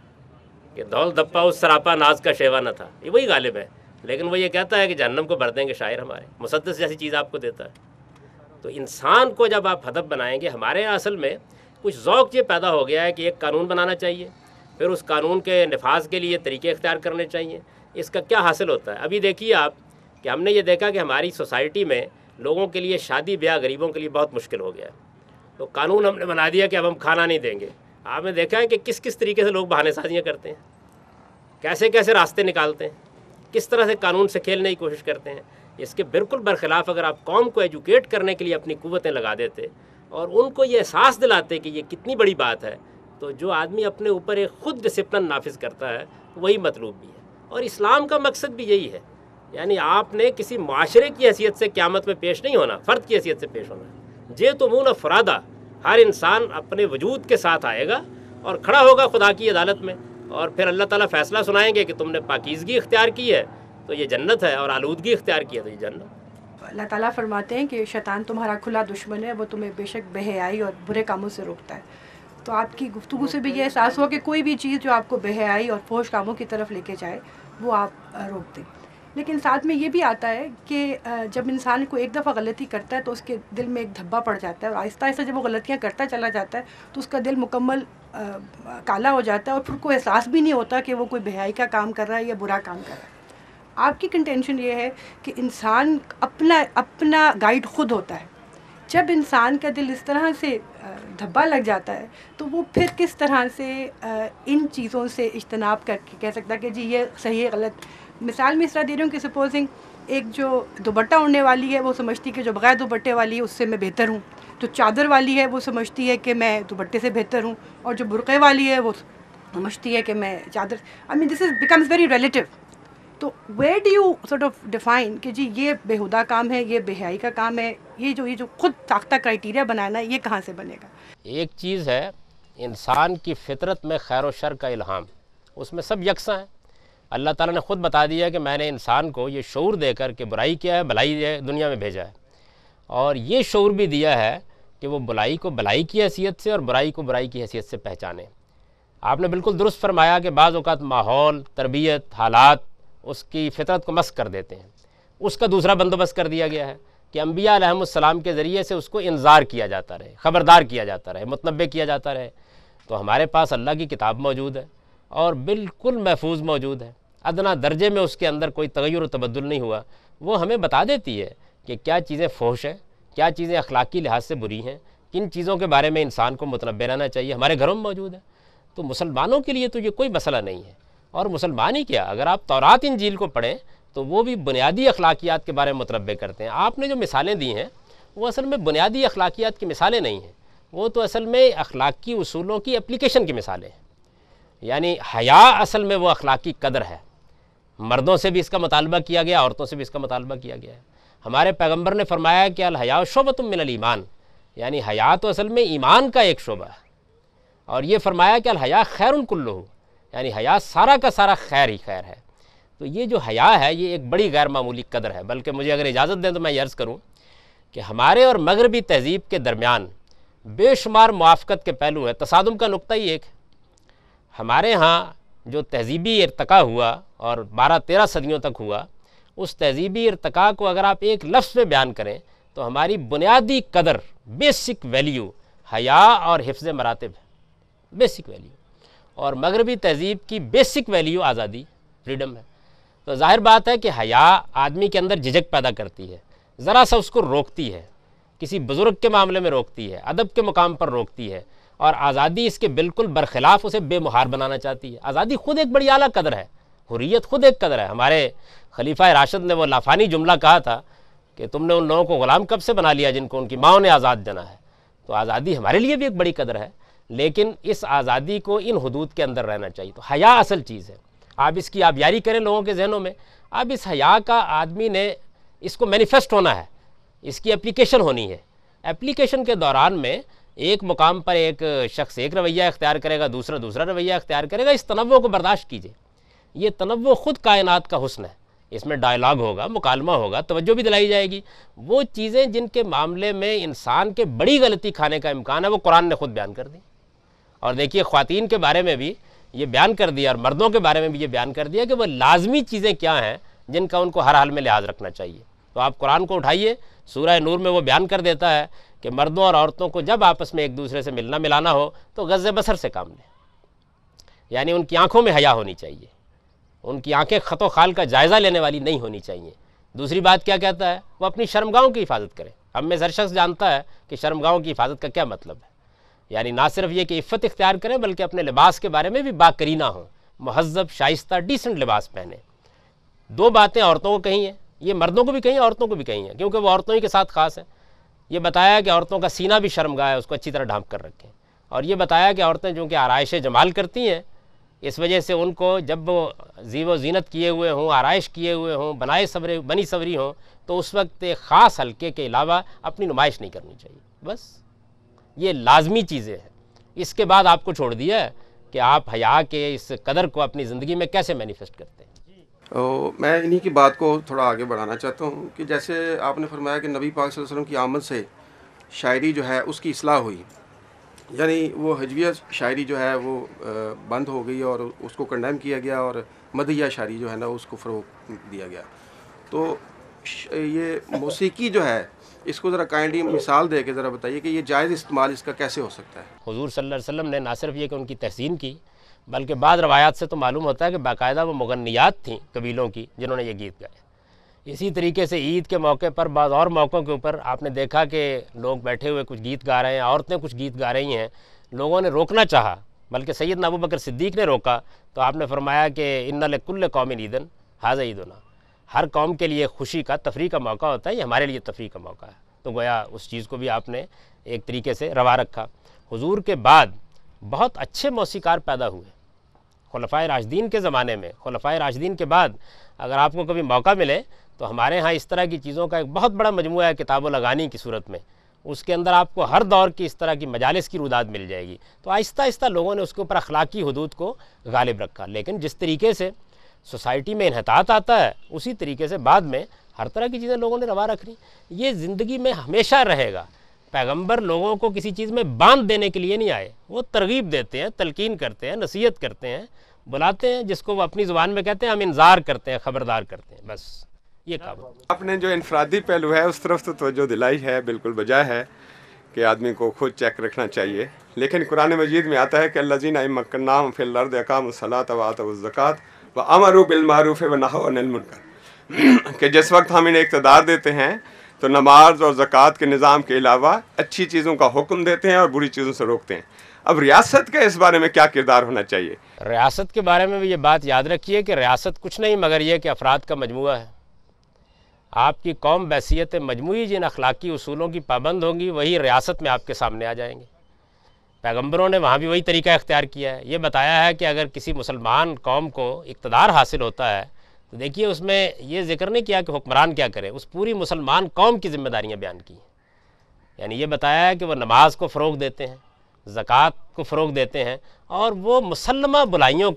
کہ دھول دھپا اس سراپا ناز کا شیوا نہ تھا، یہ وہی غالب ہے، لیکن وہ یہ کہتا ہے کہ جہنم کو بھر دیں گے شاعر ہمارے، مسدس جیسی چیز آپ کو دیتا ہے۔ تو انسان کو جب آپ ہدف بنائیں گے، ہمارے یہاں اصل میں کچھ ذوق یہ پیدا ہو گیا ہے کہ ایک قانون بنانا چاہیے، پھر اس قانون کے نفاذ کے لیے طریقے اختیار کرنے چاہیے۔ اس کا کیا حاصل ہوتا ہے؟ ابھی دیکھیے آپ کہ ہم نے یہ دیکھا کہ ہماری سوسائٹی میں لوگوں کے لیے شادی بیاہ غریبوں کے لیے بہت مشکل ہو گیا ہے، تو قانون ہم نے بنا دیا کہ اب ہم کھانا نہیں دیں گے۔ آپ نے دیکھا ہے کہ کس کس طریقے سے لوگ بہانے سازیاں کرتے ہیں، کیسے کیسے راستے نکالتے ہیں، کس طرح سے قانون سے کھیلنے کی کوشش کرتے ہیں۔ اس کے بالکل برخلاف اگر آپ قوم کو ایجوکیٹ کرنے کے لیے اپنی قوتیں لگا دیتے اور ان کو یہ احساس دلاتے کہ یہ کتنی بڑی بات ہے، تو جو آدمی اپنے اوپر ایک خود ڈسپلن نافذ کرتا ہے وہی مطلوب بھی ہے۔ اور اسلام کا مقصد بھی یہی ہے، یعنی آپ نے کسی معاشرے کی حیثیت سے قیامت میں پیش نہیں ہونا، فرد کی حیثیت سے پیش ہونا ہے۔ جے تمون افرادہ، ہر انسان اپنے وجود کے ساتھ آئے گا اور کھڑا ہوگا خدا کی عدالت میں، اور پھر اللہ تعالیٰ فیصلہ سنائیں گے کہ تم نے پاکیزگی اختیار کی ہے تو یہ جنت ہے، اور آلودگی اختیار کی ہے تو یہ جنت۔ اللہ تعالیٰ فرماتے ہیں کہ شیطان تمہارا کھلا دشمن ہے، وہ تمہیں بے شک بے حیائی اور برے کاموں سے روکتا ہے۔ تو آپ کی گفتگو سے بھی یہ احساس ہوا کہ کوئی بھی چیز جو آپ کو بے حیائی اور فحش کاموں کی طرف لے کے جائے وہ آپ روک دیں۔ لیکن ساتھ میں یہ بھی آتا ہے کہ جب انسان کو ایک دفعہ غلطی کرتا ہے تو اس کے دل میں ایک دھبا پڑ جاتا ہے، اور آہستہ آہستہ جب وہ غلطیاں کرتا چلا جاتا ہے تو اس کا دل مکمل کالا ہو جاتا ہے، اور پھر کوئی احساس بھی نہیں ہوتا کہ وہ کوئی بے حیائی کا کام کر رہا ہے یا برا کام کر رہا ہے۔ آپ کی کنٹینشن یہ ہے کہ انسان اپنا گائیڈ خود ہوتا ہے۔ جب انسان کا دل اس طرح سے دھبا لگ جاتا ہے تو وہ پھر کس طرح سے ان چیزوں سے اجتناب کر کے کہہ سکتا ہے کہ جی یہ صحیح ہے غلط۔ مثال میں اس طرح دے رہی ہوں کہ سپوزنگ ایک جو دوپٹہ اوڑھنے والی ہے وہ سمجھتی ہے کہ جو بغیر دوپٹے والی ہے اس سے میں بہتر ہوں، جو چادر والی ہے وہ سمجھتی ہے کہ میں دوپٹے سے بہتر ہوں، اور جو برقعے والی ہے وہ سمجھتی ہے کہ میں چادر۔ I mean this is becomes very relative. تو where do you sort of define کہ جی یہ بےہودہ کام ہے، یہ بے حیائی کا کام ہے، یہ جو خود ساختہ کرائیٹیریا بنانا ہے یہ کہاں سے بنے گا؟ ایک چیز ہے انسان کی فطرت میں خیر و شر کا الہام، اس میں سب یکساں ہیں۔ اللہ تعالیٰ نے خود بتا دیا کہ میں نے انسان کو یہ شعور دے کر کہ برائی کیا ہے بھلائی ہے دنیا میں بھیجا ہے، اور یہ شعور بھی دیا ہے کہ وہ بلائی کو بلائی کی حیثیت سے اور برائی کو برائی کی حیثیت سے پہچانے۔ آپ نے بالکل درست فرمایا کہ بعض اوقات ماحول، تربیت، حالات اس کی فطرت کو مسخ کر دیتے ہیں۔ اس کا دوسرا بندوبست کر دیا گیا ہے کہ انبیاء علیہم السلام کے ذریعے سے اس کو انذار کیا جاتا رہے، خبردار کیا جاتا رہے، متنبع کیا جاتا رہے۔ تو ہمارے پاس اللہ کی کتاب موجود ہے اور بالکل محفوظ موجود ہے۔ ادنا درجے میں اس کے اندر کوئی تغیر و تبدل نہیں ہوا، وہ ہمیں بتا دیتی ہے کہ کیا چیزیں فحش ہیں، کیا چیزیں اخلاقی لحاظ سے بری ہیں، کن چیزوں کے بارے میں انسان کو متنبہ رہنا چاہیے، ہمارے گھروں میں موجود ہے۔ تو مسلمانوں کے لیے تو یہ کوئی مسئلہ نہیں ہے، اور مسلمان ہی کیا، اگر آپ تورات انجیل کو پڑھیں تو وہ بھی بنیادی اخلاقیات کے بارے میں متنبہ کرتے ہیں۔ آپ نے جو مثالیں دی ہیں وہ اصل میں بنیادی اخلاقیات کی مثالیں نہیں ہیں، وہ تو اصل میں اخلاقی اصولوں کی اپلیکیشن کی مثالیں ہیں۔ یعنی حیا اصل میں وہ اخلاقی قدر ہے، مردوں سے بھی اس کا مطالبہ کیا گیا، عورتوں سے بھی اس کا مطالبہ کیا گیا ہے۔ ہمارے پیغمبر نے فرمایا کہ الحیاء شعبۃ من الایمان، یعنی حیا تو اصل میں ایمان کا ایک شعبہ ہے، اور یہ فرمایا کہ الحیاء خیر کلہ، یعنی حیا سارا کا سارا خیر ہی خیر ہے۔ تو یہ جو حیا ہے یہ ایک بڑی غیر معمولی قدر ہے، بلکہ مجھے اگر اجازت دیں تو میں یہ عرض کروں کہ ہمارے اور مغربی تہذیب کے درمیان بے شمار موافقت کے پہلو ہیں۔ تصادم کا نقطہ ہی ایک ہے، ہمارے ہاں جو تہذیبی ارتقاء ہوا اور 12-13 صدیوں تک ہوا، اس تہذیبی ارتقاء کو اگر آپ ایک لفظ میں بیان کریں تو ہماری بنیادی قدر، بیسک ویلیو حیا اور حفظ مراتب ہے، بیسک ویلیو۔ اور مغربی تہذیب کی بیسک ویلیو آزادی، فریڈم ہے۔ تو ظاہر بات ہے کہ حیا آدمی کے اندر جھجک پیدا کرتی ہے، ذرا سا اس کو روکتی ہے، کسی بزرگ کے معاملے میں روکتی ہے، ادب کے مقام پر روکتی ہے، اور آزادی اس کے بالکل برخلاف اسے بے مہار بنانا چاہتی ہے۔ آزادی خود ایک بڑی اعلیٰ قدر ہے، حریت خود ایک قدر ہے۔ ہمارے خلیفہ راشد نے وہ لافانی جملہ کہا تھا کہ تم نے ان لوگوں کو غلام کب سے بنا لیا جن کو ان کی ماں نے آزاد جنا ہے۔ تو آزادی ہمارے لیے بھی ایک بڑی قدر ہے، لیکن اس آزادی کو ان حدود کے اندر رہنا چاہیے۔ تو حیا اصل چیز ہے، آپ اس کی آبیاری کریں لوگوں کے ذہنوں میں۔ اب اس حیا کا آدمی نے اس کو مینیفیسٹ ہونا ہے، اس کی اپلیکیشن ہونی ہے۔ اپلیکیشن کے دوران میں ایک مقام پر ایک شخص ایک رویہ اختیار کرے گا، دوسرا دوسرا رویہ اختیار کرے گا۔ اس تنوع کو برداشت کیجیے، یہ تنوع خود کائنات کا حسن ہے۔ اس میں ڈائلاگ ہوگا، مکالمہ ہوگا، توجہ بھی دلائی جائے گی۔ وہ چیزیں جن کے معاملے میں انسان کے بڑی غلطی کھانے کا امکان ہے وہ قرآن نے خود بیان کر دی۔ اور دیکھیے خواتین کے بارے میں بھی یہ بیان کر دیا، اور مردوں کے بارے میں بھی یہ بیان کر دیا کہ وہ لازمی چیزیں کیا ہیں جن کا ان کو ہر حال میں لحاظ رکھنا چاہیے۔ تو آپ قرآن کو اٹھائیے، سورہ نور میں وہ بیان کر دیتا ہے کہ مردوں اور عورتوں کو جب آپس میں ایک دوسرے سے ملنا ملانا ہو تو غض بصر سے کام لیں، یعنی ان کی آنکھوں میں حیا ہونی چاہیے، ان کی آنکھیں خط و خال کا جائزہ لینے والی نہیں ہونی چاہیے۔ دوسری بات کیا کہتا ہے؟ وہ اپنی شرمگاہوں کی حفاظت کرے۔ ہم میں ہر شخص جانتا ہے کہ شرمگاہوں کی حفاظت کا کیا مطلب ہے، یعنی نہ صرف یہ کہ عفت اختیار کریں بلکہ اپنے لباس کے بارے میں بھی باکرینہ ہوں، مہذب، شائستہ، ڈیسنٹ لباس پہنیں۔ دو باتیں عورتوں کو کہی ہیں، یہ مردوں کو بھی کہی ہیں، عورتوں کو بھی کہی ہیں، کیونکہ وہ عورتوں ہی کے ساتھ خاص ہیں۔ یہ بتایا کہ عورتوں کا سینہ بھی شرمگاہ ہے، اس کو اچھی طرح ڈھانپ کر رکھیں۔ اور یہ بتایا کہ عورتیں چونکہ آرائش جمال کرتی ہیں، اس وجہ سے ان کو جب وہ زیب و زینت کیے ہوئے ہوں، آرائش کیے ہوئے ہوں، بنی سوری ہوں، تو اس وقت ایک خاص حلقے کے علاوہ اپنی نمائش نہیں کرنی چاہیے۔ بس یہ لازمی چیزیں ہیں۔ اس کے بعد آپ کو چھوڑ دیا ہے کہ آپ حیا کے اس قدر کو اپنی زندگی میں کیسے مینیفیسٹ کرتے ہیں۔ میں انہی کی بات کو تھوڑا آگے بڑھانا چاہتا ہوں کہ جیسے آپ نے فرمایا کہ نبی پاک صلی اللہ علیہ وسلم کی آمد سے شاعری جو ہے اس کی اصلاح ہوئی، یعنی وہ ہجویہ شاعری جو ہے وہ بند ہو گئی اور اس کو کنڈیم کیا گیا، اور مدحیہ شاعری جو ہے نا اس کو فروغ دیا گیا۔ تو یہ موسیقی جو ہے اس کو ذرا کائنڈلی مثال دے کے ذرا بتائیے کہ یہ جائز استعمال اس کا کیسے ہو سکتا ہے۔ حضور صلی اللہ علیہ وسلم نے نہ صرف یہ کہ ان کی تحسین کی، بلکہ بعض روایات سے تو معلوم ہوتا ہے کہ باقاعدہ وہ مغنیات تھیں قبیلوں کی جنہوں نے یہ گیت گائے۔ اسی طریقے سے عید کے موقع پر بعض اور موقعوں کے اوپر آپ نے دیکھا کہ لوگ بیٹھے ہوئے کچھ گیت گا رہے ہیں، عورتیں کچھ گیت گا رہی ہیں، لوگوں نے روکنا چاہا، بلکہ سیدنا ابوبکر صدیق نے روکا، تو آپ نے فرمایا کہ ان لکل قوم عیدن ھذا عیدنا، ہر قوم کے لیے خوشی کا، تفریح کا موقع ہوتا ہے، یہ ہمارے لیے تفریح کا موقع ہے۔ تو گویا اس چیز کو بھی آپ نے ایک طریقے سے روا رکھا۔ حضور کے بعد بہت اچھے موسیقار پیدا ہوئے خلفائے راشدین کے زمانے میں۔ خلفائے راشدین کے بعد اگر آپ کو کبھی موقع ملے تو ہمارے ہاں اس طرح کی چیزوں کا ایک بہت بڑا مجموعہ ہے کتاب و لغانی کی صورت میں، اس کے اندر آپ کو ہر دور کی اس طرح کی مجالس کی روداد مل جائے گی۔ تو آہستہ آہستہ لوگوں نے اس کے اوپر اخلاقی حدود کو غالب رکھا، لیکن جس طریقے سے سوسائٹی میں انحطاط آتا ہے اسی طریقے سے بعد میں ہر طرح کی چیزیں لوگوں نے روا رکھ لی۔ یہ زندگی میں ہمیشہ رہے گا۔ پیغمبر لوگوں کو کسی چیز میں باندھ دینے کے لیے نہیں آئے، وہ ترغیب دیتے ہیں، تلقین کرتے ہیں، نصیحت کرتے ہیں، بلاتے ہیں، جس کو وہ اپنی زبان میں کہتے ہیں ہم انذار کرتے ہیں، خبردار کرتے ہیں، بس یہ کام۔ آپ نے جو انفرادی پہلو ہے اس طرف تو توجہ دلائی ہے، بالکل بجا ہے کہ آدمی کو خود چیک رکھنا چاہیے، لیکن قرآن مجید میں آتا ہے کہ الذین ان مکناہم فی الارض اقاموا الصلاۃ وآتوا الزکوٰۃ وَأَمَرُوا بِالْمَعْرُوفِ وَنَهَوْا عَنِ الْمُنكَرِ کہ جس وقت ہم انہیں اقتدار دیتے ہیں تو نماز اور زکوٰۃ کے نظام کے علاوہ اچھی چیزوں کا حکم دیتے ہیں اور بری چیزوں سے روکتے ہیں۔ اب ریاست کا اس بارے میں کیا کردار ہونا چاہیے؟ ریاست کے بارے میں بھی یہ بات یاد رکھیے کہ ریاست کچھ نہیں مگر یہ کہ افراد کا مجموعہ ہے۔ آپ کی قوم بحیثیت مجموعی جن اخلاقی اصولوں کی پابند ہوگی وہی ریاست میں آپ کے سامنے آ جائیں گے۔ پیغمبروں نے وہاں بھی وہی طریقہ اختیار کیا ہے۔ یہ بتایا ہے کہ اگر کسی مسلمان قوم کو اقتدار حاصل ہوتا ہے تو دیکھیے اس میں یہ ذکر نہیں کیا کہ حکمران کیا کرے، اس پوری مسلمان قوم کی ذمہ داریاں بیان کی ہیں۔ یعنی یہ بتایا ہے کہ وہ نماز کو فروغ دیتے ہیں، زکوٰۃ کو فروغ دیتے ہیں، اور وہ مسلمہ بلائیوں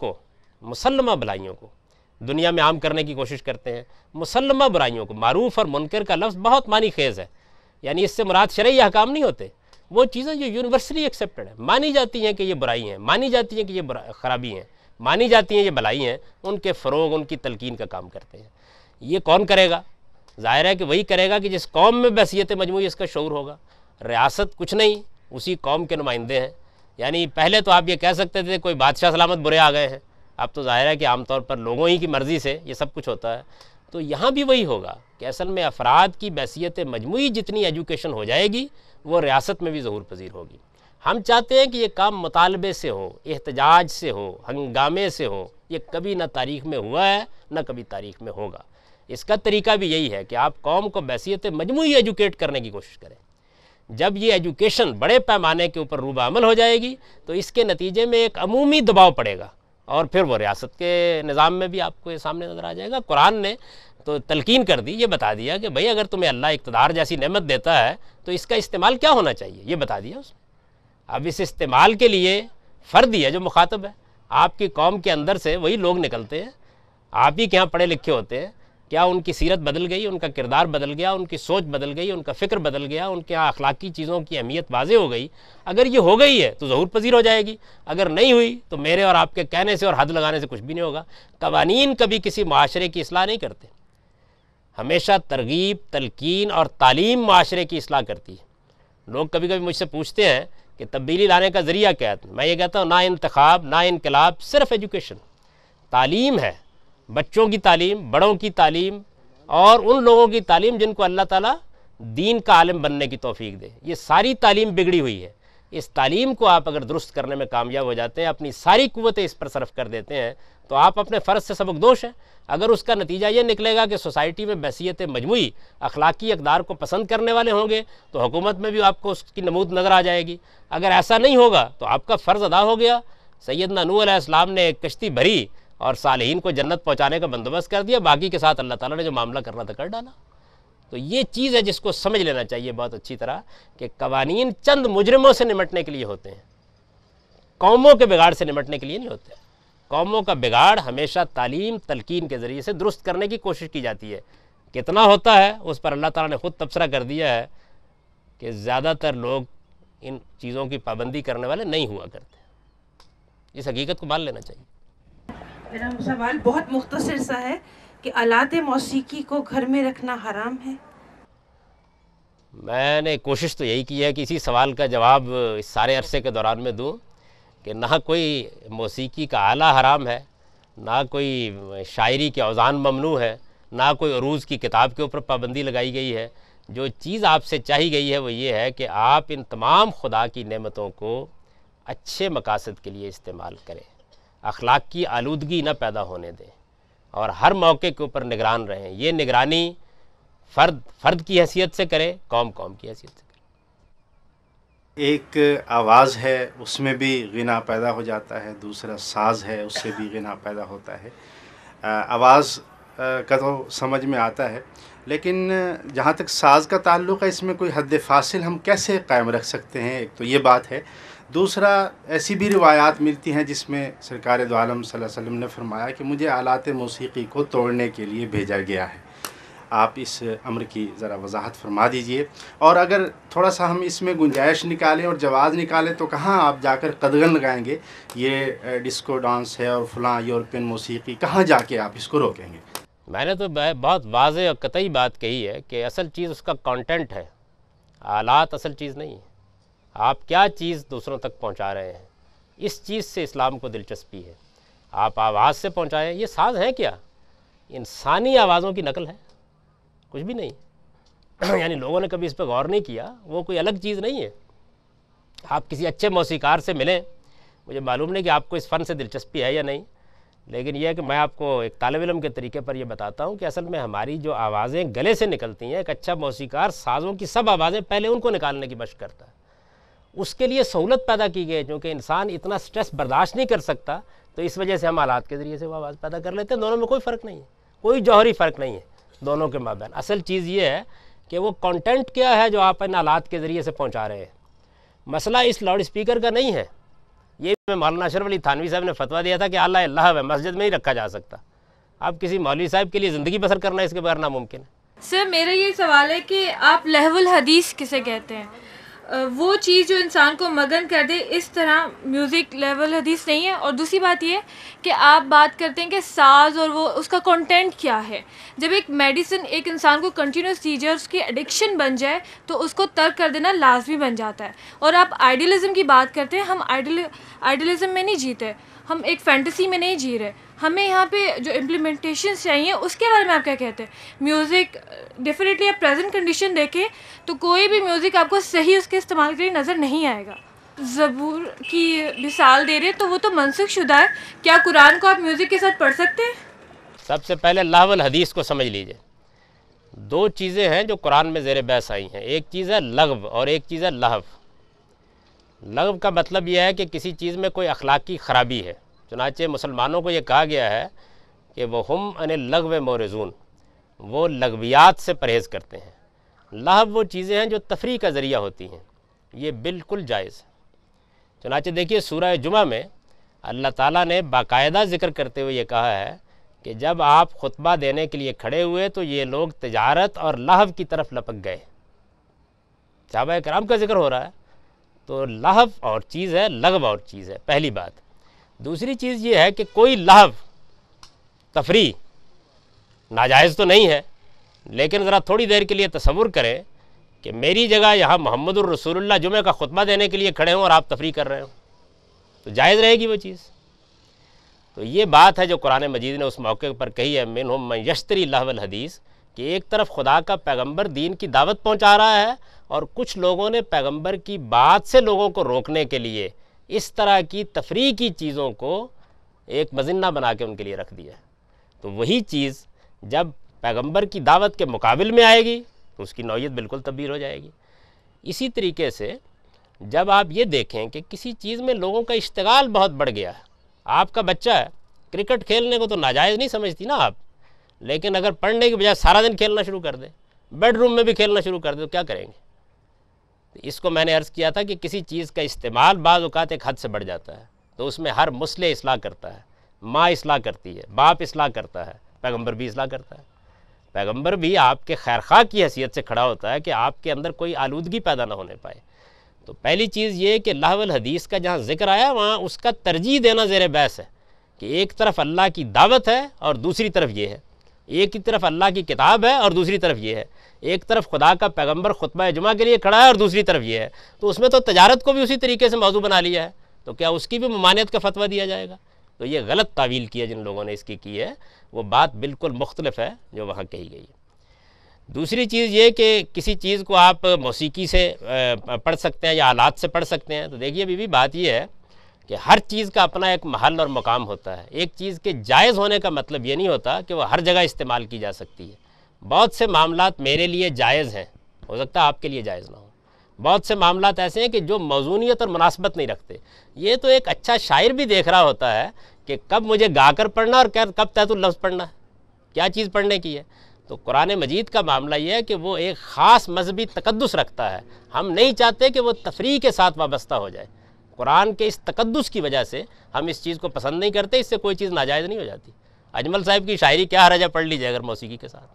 کو دنیا میں عام کرنے کی کوشش کرتے ہیں۔ مسلمہ برائیوں کو، معروف اور منکر کا لفظ بہت معنی خیز ہے، یعنی اس سے مراد شرعی احکام نہیں ہوتے، وہ چیزیں جو یونیورسلی ایکسیپٹڈ ہیں، مانی جاتی ہیں کہ یہ برائی ہیں، مانی جاتی ہیں کہ یہ خرابی ہیں، مانی جاتی ہیں یہ بلائی ہیں، ان کے فروغ، ان کی تلقین کا کام کرتے ہیں۔ یہ کون کرے گا؟ ظاہر ہے کہ وہی کرے گا کہ جس قوم میں بحیثیت مجموعی اس کا شعور ہوگا۔ ریاست کچھ نہیں، اسی قوم کے نمائندے ہیں۔ یعنی پہلے تو آپ یہ کہہ سکتے تھے کوئی بادشاہ سلامت برے آ گئے ہیں، اب تو ظاہر ہے کہ عام طور پر لوگوں ہی کی مرضی سے یہ سب کچھ ہوتا ہے۔ تو یہاں بھی وہی ہوگا کہ اصل میں افراد کی بحیثیت مجموعی جتنی ایجوکیشن ہو جائے گی وہ ریاست میں بھی ظہور پذیر ہوگی۔ ہم چاہتے ہیں کہ یہ کام مطالبے سے ہو، احتجاج سے ہو، ہنگامے سے ہو۔ یہ کبھی نہ تاریخ میں ہوا ہے نہ کبھی تاریخ میں ہوگا۔ اس کا طریقہ بھی یہی ہے کہ آپ قوم کو بحیثیت مجموعی ایجوکیٹ کرنے کی کوشش کریں۔ جب یہ ایجوکیشن بڑے پیمانے کے اوپر روبہ عمل ہو جائے گی تو اس کے نتیجے میں ایک عمومی دباؤ پڑے گا، اور پھر وہ ریاست کے نظام میں بھی آپ کو یہ سامنے نظر آ جائے گا۔ قرآن نے تو تلقین کر دی، یہ بتا دیا کہ بھئی اگر تمہیں اللہ اقتدار جیسی نعمت دیتا ہے تو اس کا استعمال کیا ہونا چاہیے، یہ بتا دیا اس نے۔ اب اس استعمال کے لیے فرد ہی ہے جو مخاطب ہے، آپ کی قوم کے اندر سے وہی لوگ نکلتے ہیں، آپ ہی کے یہاں پڑھے لکھے ہوتے ہیں۔ کیا ان کی سیرت بدل گئی، ان کا کردار بدل گیا، ان کی سوچ بدل گئی، ان کا فکر بدل گیا، ان کے اخلاقی چیزوں کی اہمیت واضح ہو گئی؟ اگر یہ ہو گئی ہے تو ظہور پذیر ہو جائے گی، اگر نہیں ہوئی تو میرے اور آپ کے کہنے سے اور حد لگانے سے کچھ بھی نہیں ہوگا۔ قوانین کبھی کسی معاشرے کی اصلاح نہیں کرتے، ہمیشہ ترغیب، تلقین اور تعلیم معاشرے کی اصلاح کرتی ہے۔ لوگ کبھی کبھی مجھ سے پوچھتے ہیں کہ تبدیلی لانے کا ذریعہ کیا ہے؟ میں یہ کہتا ہوں نہ انتخاب نہ انقلاب، صرف ایجوکیشن، تعلیم ہے۔ بچوں کی تعلیم، بڑوں کی تعلیم، اور ان لوگوں کی تعلیم جن کو اللہ تعالیٰ دین کا عالم بننے کی توفیق دے۔ یہ ساری تعلیم بگڑی ہوئی ہے۔ اس تعلیم کو آپ اگر درست کرنے میں کامیاب ہو جاتے ہیں، اپنی ساری قوتیں اس پر صرف کر دیتے ہیں، تو آپ اپنے فرض سے سبق دوش ہیں۔ اگر اس کا نتیجہ یہ نکلے گا کہ سوسائٹی میں بحیثیت مجموعی اخلاقی اقدار کو پسند کرنے والے ہوں گے تو حکومت میں بھی آپ کو اس کی نمود نظر آ جائے گی۔ اگر ایسا نہیں ہوگا تو آپ کا فرض ادا ہو گیا۔ سیدنا نوح علیہ السلام نے ایک کشتی بھری اور صالحین کو جنت پہنچانے کا بندوبست کر دیا، باقی کے ساتھ اللہ تعالیٰ نے جو معاملہ کرنا تھا کر ڈالا۔ تو یہ چیز ہے جس کو سمجھ لینا چاہیے بہت اچھی طرح کہ قوانین چند مجرموں سے نمٹنے کے لیے ہوتے ہیں، قوموں کے بگاڑ سے نمٹنے کے لیے نہیں ہوتے۔ قوموں کا بگاڑ ہمیشہ تعلیم، تلقین کے ذریعے سے درست کرنے کی کوشش کی جاتی ہے۔ کتنا ہوتا ہے اس پر اللہ تعالیٰ نے خود تبصرہ کر دیا ہے کہ زیادہ تر لوگ ان چیزوں کی پابندی کرنے والے نہیں ہوا کرتے۔ اس حقیقت کو مان لینا چاہیے۔ میرا سوال بہت مختصر سا ہے کہ آلات موسیقی کو گھر میں رکھنا حرام ہے؟ میں نے کوشش تو یہی کی ہے کہ اسی سوال کا جواب اس سارے عرصے کے دوران میں دوں کہ نہ کوئی موسیقی کا آلہ حرام ہے، نہ کوئی شاعری کے اوزان ممنوع ہے، نہ کوئی عروض کی کتاب کے اوپر پابندی لگائی گئی ہے۔ جو چیز آپ سے چاہی گئی ہے وہ یہ ہے کہ آپ ان تمام خدا کی نعمتوں کو اچھے مقاصد کے لیے استعمال کریں، اخلاق کی آلودگی نہ پیدا ہونے دیں، اور ہر موقع کے اوپر نگران رہیں۔ یہ نگرانی فرد کی حیثیت سے کرے، قوم کی حیثیت سے کرے۔ ایک آواز ہے، اس میں بھی غنا پیدا ہو جاتا ہے، دوسرا ساز ہے، اس سے بھی غنا پیدا ہوتا ہے۔ آواز کا تو سمجھ میں آتا ہے، لیکن جہاں تک ساز کا تعلق ہے اس میں کوئی حد فاصل ہم کیسے قائم رکھ سکتے ہیں؟ ایک تو یہ بات ہے، دوسرا ایسی بھی روایات ملتی ہیں جس میں سرکار دو عالم صلی اللہ علیہ وسلم نے فرمایا کہ مجھے آلات موسیقی کو توڑنے کے لیے بھیجا گیا ہے۔ آپ اس امر کی ذرا وضاحت فرما دیجئے، اور اگر تھوڑا سا ہم اس میں گنجائش نکالیں اور جواز نکالیں تو کہاں آپ جا کر قدغن لگائیں گے؟ یہ ڈسکو ڈانس ہے اور فلاں یورپین موسیقی، کہاں جا کے آپ اس کو روکیں گے؟ میں نے تو بہت واضح اور قطعی بات کہی ہے کہ اصل چیز اس کا کانٹینٹ ہے، آلات اصل چیز نہیں ہے۔ آپ کیا چیز دوسروں تک پہنچا رہے ہیں، اس چیز سے اسلام کو دلچسپی ہے۔ آپ آواز سے پہنچائیں. یہ ساز ہیں کیا؟ انسانی آوازوں کی نقل ہے، کچھ بھی نہیں. یعنی لوگوں نے کبھی اس پہ غور نہیں کیا، وہ کوئی الگ چیز نہیں ہے. آپ کسی اچھے موسیقار سے ملیں، مجھے معلوم نہیں کہ آپ کو اس فن سے دلچسپی ہے یا نہیں، لیکن یہ ہے کہ میں آپ کو ایک طالب علم کے طریقے پر یہ بتاتا ہوں کہ اصل میں ہماری جو آوازیں گلے سے نکلتی ہیں، ایک اچھا موسیقار سازوں کی سب آوازیں پہلے ان کو نکالنے کی مشق کرتا ہے. اس کے لیے سہولت پیدا کی گئی ہے، کیونکہ انسان اتنا سٹریس برداشت نہیں کر سکتا، تو اس وجہ سے ہم آلات کے ذریعے سے وہ آواز پیدا کر لیتے ہیں. دونوں میں کوئی فرق نہیں ہے، کوئی جوہری فرق نہیں ہے دونوں کے مابین. اصل چیز یہ ہے کہ وہ کنٹینٹ کیا ہے جو آپ ان آلات کے ذریعے سے پہنچا رہے ہیں. مسئلہ اس لاؤڈ اسپیکر کا نہیں ہے. یہ میں مولانا اشرف علی تھانوی صاحب نے فتویٰ دیا تھا کہ اللہ اللہ ہے، مسجد میں ہی رکھا جا سکتا. اب کسی مولوی صاحب کے لیے زندگی بسر کرنا اس کے بغیر ناممکن ہے. سر میرا یہ سوال ہے کہ آپ لہو الحدیث کسے کہتے ہیں؟ وہ چیز جو انسان کو مگن کر دے، اس طرح میوزک لہو الحدیث نہیں ہے. اور دوسری بات یہ کہ آپ بات کرتے ہیں کہ ساز اور وہ اس کا کنٹینٹ کیا ہے. جب ایک میڈیسن ایک انسان کو کنٹینیوس دی جائے، اس کی ایڈکشن بن جائے، تو اس کو ترک کر دینا لازمی بن جاتا ہے. اور آپ آئیڈیلزم کی بات کرتے ہیں، ہم آئیڈیلزم میں نہیں جیتے، ہم ایک فینٹیسی میں نہیں جی رہے. ہمیں یہاں پہ جو امپلیمنٹیشنس چاہیے اس کے بارے میں آپ کیا کہتے ہیں؟ میوزک ڈیفینیٹلی آپ پریزنٹ کنڈیشن دیکھیں تو کوئی بھی میوزک آپ کو صحیح اس کے استعمال کے لیے نظر نہیں آئے گا. زبور کی مثال دے رہے تو وہ تو منسوخ شدہ ہے. کیا قرآن کو آپ میوزک کے ساتھ پڑھ سکتے ہیں؟ سب سے پہلے لہو الحدیث کو سمجھ لیجئے. دو چیزیں ہیں جو قرآن میں زیر بحث آئی ہیں، ایک چیز ہے لغو اور ایک چیز ہے لہو. لغو کا مطلب یہ ہے کہ کسی چیز میں کوئی اخلاقی خرابی ہے. چنانچہ مسلمانوں کو یہ کہا گیا ہے کہ وہ ہم ان اللغو مورزون، وہ لغویات سے پرہیز کرتے ہیں. لہو وہ چیزیں ہیں جو تفریح کا ذریعہ ہوتی ہیں، یہ بالکل جائز ہے. چنانچہ دیکھیے سورہ جمعہ میں اللہ تعالیٰ نے باقاعدہ ذکر کرتے ہوئے یہ کہا ہے کہ جب آپ خطبہ دینے کے لیے کھڑے ہوئے تو یہ لوگ تجارت اور لہو کی طرف لپک گئے. صحابہ کرام کا ذکر ہو رہا ہے. تو لہو اور چیز ہے، لغو اور چیز ہے، پہلی بات. دوسری چیز یہ ہے کہ کوئی لہو تفریح ناجائز تو نہیں ہے، لیکن ذرا تھوڑی دیر کے لیے تصور کریں کہ میری جگہ یہاں محمد الرسول اللہ جمعہ کا خطبہ دینے کے لیے کھڑے ہوں اور آپ تفریح کر رہے ہوں، تو جائز رہے گی وہ چیز. تو یہ بات ہے جو قرآن مجید نے اس موقع پر کہی ہے، منہم من یشتری لہو الحدیث، کہ ایک طرف خدا کا پیغمبر دین کی دعوت پہنچا رہا ہے اور کچھ لوگوں نے پیغمبر کی بات سے لوگوں کو روکنے کے لیے اس طرح کی تفریح کی چیزوں کو ایک مظنہ بنا کے ان کے لیے رکھ دیا. تو وہی چیز جب پیغمبر کی دعوت کے مقابل میں آئے گی تو اس کی نوعیت بالکل تبدیل ہو جائے گی. اسی طریقے سے جب آپ یہ دیکھیں کہ کسی چیز میں لوگوں کا اشتغال بہت بڑھ گیا ہے، آپ کا بچہ ہے کرکٹ کھیلنے کو تو ناجائز نہیں سمجھتی نا آپ، لیکن اگر پڑھنے کی بجائے سارا دن کھیلنا شروع کر دے، بیڈ روم میں بھی کھیلنا شروع کر دے، تو کیا کریں گے؟ اس کو میں نے عرض کیا تھا کہ کسی چیز کا استعمال بعض اوقات ایک حد سے بڑھ جاتا ہے تو اس میں ہر مصلح اصلاح کرتا ہے. ماں اصلاح کرتی ہے، باپ اصلاح کرتا ہے، پیغمبر بھی اصلاح کرتا ہے. پیغمبر بھی آپ کے خیرخواہ کی حیثیت سے کھڑا ہوتا ہے کہ آپ کے اندر کوئی آلودگی پیدا نہ ہونے پائے. تو پہلی چیز یہ کہ لہو الحدیث کا جہاں ذکر آیا وہاں اس کا ترجیح دینا زیر بحث ہے کہ ایک طرف اللہ کی دعوت ہے اور دوسری طرف یہ ہے، ایک ہی طرف اللہ کی کتاب ہے اور دوسری طرف یہ ہے، ایک طرف خدا کا پیغمبر خطبہ جمعہ کے لیے کھڑا ہے اور دوسری طرف یہ ہے. تو اس میں تو تجارت کو بھی اسی طریقے سے موضوع بنا لیا ہے، تو کیا اس کی بھی ممانعت کا فتویٰ دیا جائے گا؟ تو یہ غلط تعویل کی ہے جن لوگوں نے اس کی ہے، وہ بات بالکل مختلف ہے جو وہاں کہی گئی ہے. دوسری چیز یہ کہ کسی چیز کو آپ موسیقی سے پڑھ سکتے ہیں یا آلات سے پڑھ سکتے ہیں. تو دیکھیے ابھی بھی بات یہ ہے کہ ہر چیز کا اپنا ایک محل اور مقام ہوتا ہے. ایک چیز کے جائز ہونے کا مطلب یہ نہیں ہوتا کہ وہ ہر جگہ استعمال کی جا سکتی ہے. بہت سے معاملات میرے لیے جائز ہیں، ہو سکتا ہے آپ کے لیے جائز نہ ہو. بہت سے معاملات ایسے ہیں کہ جو موزونیت اور مناسبت نہیں رکھتے. یہ تو ایک اچھا شاعر بھی دیکھ رہا ہوتا ہے کہ کب مجھے گا کر پڑھنا اور کب تحت اللفظ پڑھنا ہے، کیا چیز پڑھنے کی ہے. تو قرآن مجید کا معاملہ یہ ہے کہ وہ ایک خاص مذہبی تقدس رکھتا ہے. ہم نہیں چاہتے کہ وہ تفریح کے ساتھ وابستہ ہو جائے. قرآن کے اس تقدس کی وجہ سے ہم اس چیز کو پسند نہیں کرتے. اس سے کوئی چیز ناجائز نہیں ہو جاتی. اجمل صاحب کی شاعری کیا حرج ہے پڑھ لیجیے اگر موسیقی کے ساتھ.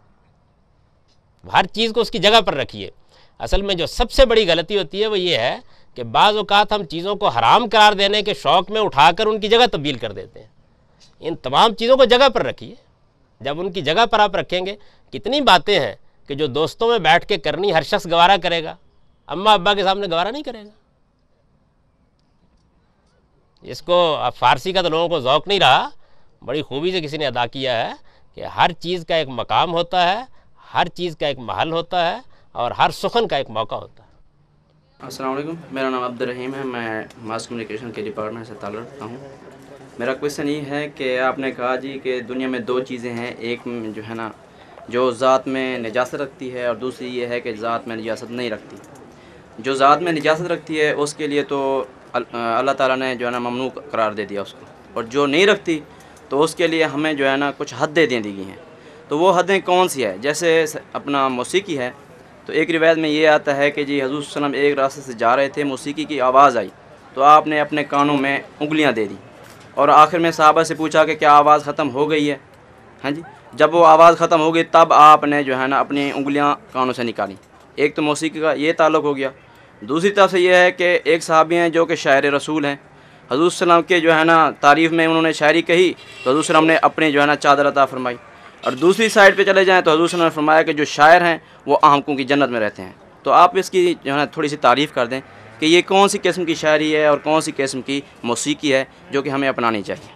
ہر چیز کو اس کی جگہ پر رکھیے. اصل میں جو سب سے بڑی غلطی ہوتی ہے وہ یہ ہے کہ بعض اوقات ہم چیزوں کو حرام قرار دینے کے شوق میں اٹھا کر ان کی جگہ تبدیل کر دیتے ہیں. ان تمام چیزوں کو جگہ پر رکھیے. جب ان کی جگہ پر آپ رکھیں گے، کتنی باتیں ہیں کہ جو دوستوں میں بیٹھ کے کرنی ہر شخص گوارا کرے گا، اماں ابا کے سامنے گوارا نہیں کرے گا. اس کو اب فارسی کا تو لوگوں کو ذوق نہیں رہا، بڑی خوبی سے کسی نے ادا کیا ہے کہ ہر چیز کا ایک مقام ہوتا ہے، ہر چیز کا ایک محل ہوتا ہے، اور ہر سخن کا ایک موقع ہوتا ہے۔ السلام علیکم، میرا نام عبد الرحیم ہے، میں ماس کمیونیکیشن کے ڈپارٹمنٹ سے تعلق رکھتا ہوں۔ میرا کویشچن یہ ہے کہ آپ نے کہا جی کہ دنیا میں دو چیزیں ہیں، ایک جو ہے نا جو ذات میں نجاست رکھتی ہے، اور دوسری یہ ہے کہ ذات میں نجاست نہیں رکھتی۔ جو ذات میں نجاست رکھتی ہے اس کے لیے تو اللہ تعالیٰ نے جو ہے نا ممنوع قرار دے دیا اس کو، اور جو نہیں رکھتی تو اس کے لیے ہمیں جو ہے نا کچھ حدیں دے دی گئی ہیں۔ تو وہ حدیں کون سی ہے؟ جیسے اپنا موسیقی ہے، تو ایک روایت میں یہ آتا ہے کہ جی حضور صلی اللہ علیہ وسلم ایک راستے سے جا رہے تھے، موسیقی کی آواز آئی تو آپ نے اپنے کانوں میں انگلیاں دے دی، اور آخر میں صحابہ سے پوچھا کہ کیا آواز ختم ہو گئی ہے؟ ہاں جی، جب وہ آواز ختم ہو گئی تب آپ نے جو ہے نا اپنی انگلیاں کانوں سے نکالی۔ ایک تو موسیقی کا یہ تعلق ہو گیا۔ دوسری طرف سے یہ ہے کہ ایک صحابی ہیں جو کہ شاعر رسول ہیں، حضور صلی اللہ علیہ وسلم کے جو ہے نا تعریف میں انہوں نے شاعری کہی تو حضور صلی اللہ علیہ وسلم نے اپنی جو ہے نا چادر عطا فرمائی، اور دوسری سائڈ پہ چلے جائیں تو حضور صلی اللہ علیہ وسلم نے فرمایا کہ جو شاعر ہیں وہ آنکھوں کی جنت میں رہتے ہیں۔ تو آپ اس کی جو ہے نا تھوڑی سی تعریف کر دیں کہ یہ کون سی قسم کی شاعری ہے اور کون سی قسم کی موسیقی ہے جو کہ ہمیں اپنانی چاہیے۔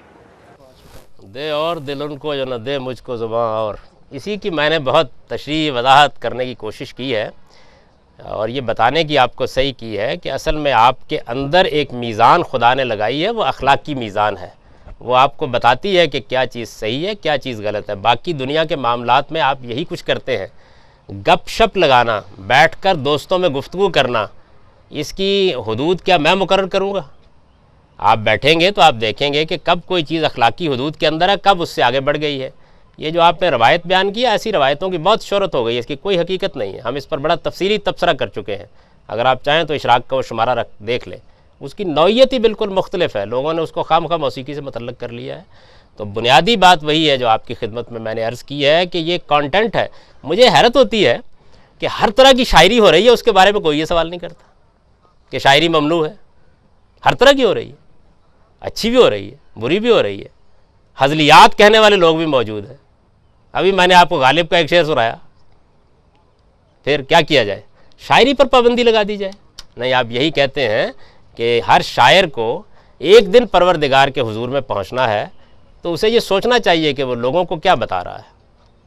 دے اور دل ان کو جو نہ دے مجھ کو زباں، اور اسی کی میں نے بہت تشریح وضاحت کرنے کی کوشش کی ہے، اور یہ بتانے کی آپ کو صحیح کی ہے کہ اصل میں آپ کے اندر ایک میزان خدا نے لگائی ہے، وہ اخلاق کی میزان ہے، وہ آپ کو بتاتی ہے کہ کیا چیز صحیح ہے کیا چیز غلط ہے۔ باقی دنیا کے معاملات میں آپ یہی کچھ کرتے ہیں، گپ شپ لگانا، بیٹھ کر دوستوں میں گفتگو کرنا، اس کی حدود کیا میں مقرر کروں گا؟ آپ بیٹھیں گے تو آپ دیکھیں گے کہ کب کوئی چیز اخلاقی حدود کے اندر ہے، کب اس سے آگے بڑھ گئی ہے۔ یہ جو آپ نے روایت بیان کی ہے، ایسی روایتوں کی بہت شہرت ہو گئی ہے، اس کی کوئی حقیقت نہیں ہے۔ ہم اس پر بڑا تفصیلی تبصرہ کر چکے ہیں، اگر آپ چاہیں تو اشراق کا وہ شمارہ دیکھ لیں، اس کی نوعیت ہی بالکل مختلف ہے، لوگوں نے اس کو خام خواہ موسیقی سے متعلق کر لیا ہے۔ تو بنیادی بات وہی ہے جو آپ کی خدمت میں نے عرض کی ہے کہ یہ کانٹینٹ ہے۔ مجھے حیرت ہوتی ہے کہ ہر طرح کی شاعری ہو رہی ہے، اس کے بارے میں کوئی یہ سوال نہیں کرتا کہ شاعری ممنوع ہے۔ ہر طرح کی ہو رہی ہے، اچھی بھی ہو رہی ہے، بری بھی ہو رہی ہے، ہزلیات کہنے والے لوگ بھی موجود ہیں۔ ابھی میں نے آپ کو غالب کا ایک شعر سنایا، پھر کیا کیا جائے؟ شاعری پر پابندی لگا دی جائے؟ نہیں، آپ یہی کہتے ہیں کہ ہر شاعر کو ایک دن پروردگار کے حضور میں پہنچنا ہے تو اسے یہ سوچنا چاہیے کہ وہ لوگوں کو کیا بتا رہا ہے۔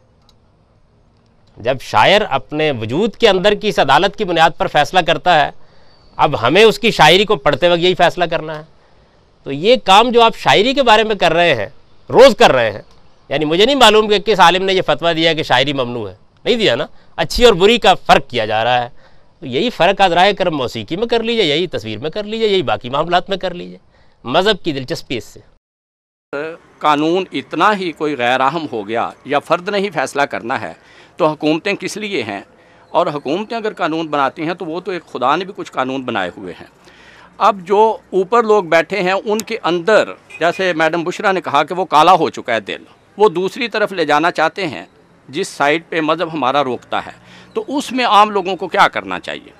جب شاعر اپنے وجود کے اندر کی اس عدالت کی بنیاد پر فیصلہ کرتا ہے، اب ہمیں اس کی شاعری کو پڑھتے وقت یہی فیصلہ کرنا ہے۔ تو یہ کام جو آپ شاعری کے بارے میں کر رہے ہیں، روز کر رہے ہیں، یعنی مجھے نہیں معلوم کہ کس عالم نے یہ فتویٰ دیا کہ شاعری ممنوع ہے، نہیں دیا نا، اچھی اور بری کا فرق کیا جا رہا ہے۔ تو یہی فرق ازرائے کرم موسیقی میں کر لیجئے، یہی تصویر میں کر لیجئے، یہی باقی معاملات میں کر لیجئے۔ مذہب کی دلچسپی اس سے قانون اتنا ہی کوئی غیر اہم ہو گیا یا فرد نے ہی فیصلہ کرنا ہے تو حکومتیں کس لیے ہیں؟ اور حکومتیں اگر قانون بناتی ہیں تو وہ تو ایک خدا نے بھی کچھ قانون بنائے ہوئے ہیں۔ اب جو اوپر لوگ بیٹھے ہیں ان کے اندر، جیسے میڈم بشرا نے کہا کہ وہ کالا ہو چکا ہے دل، وہ دوسری طرف لے جانا چاہتے ہیں جس سائڈ پہ مذہب ہمارا روکتا ہے، تو اس میں عام لوگوں کو کیا کرنا چاہیے؟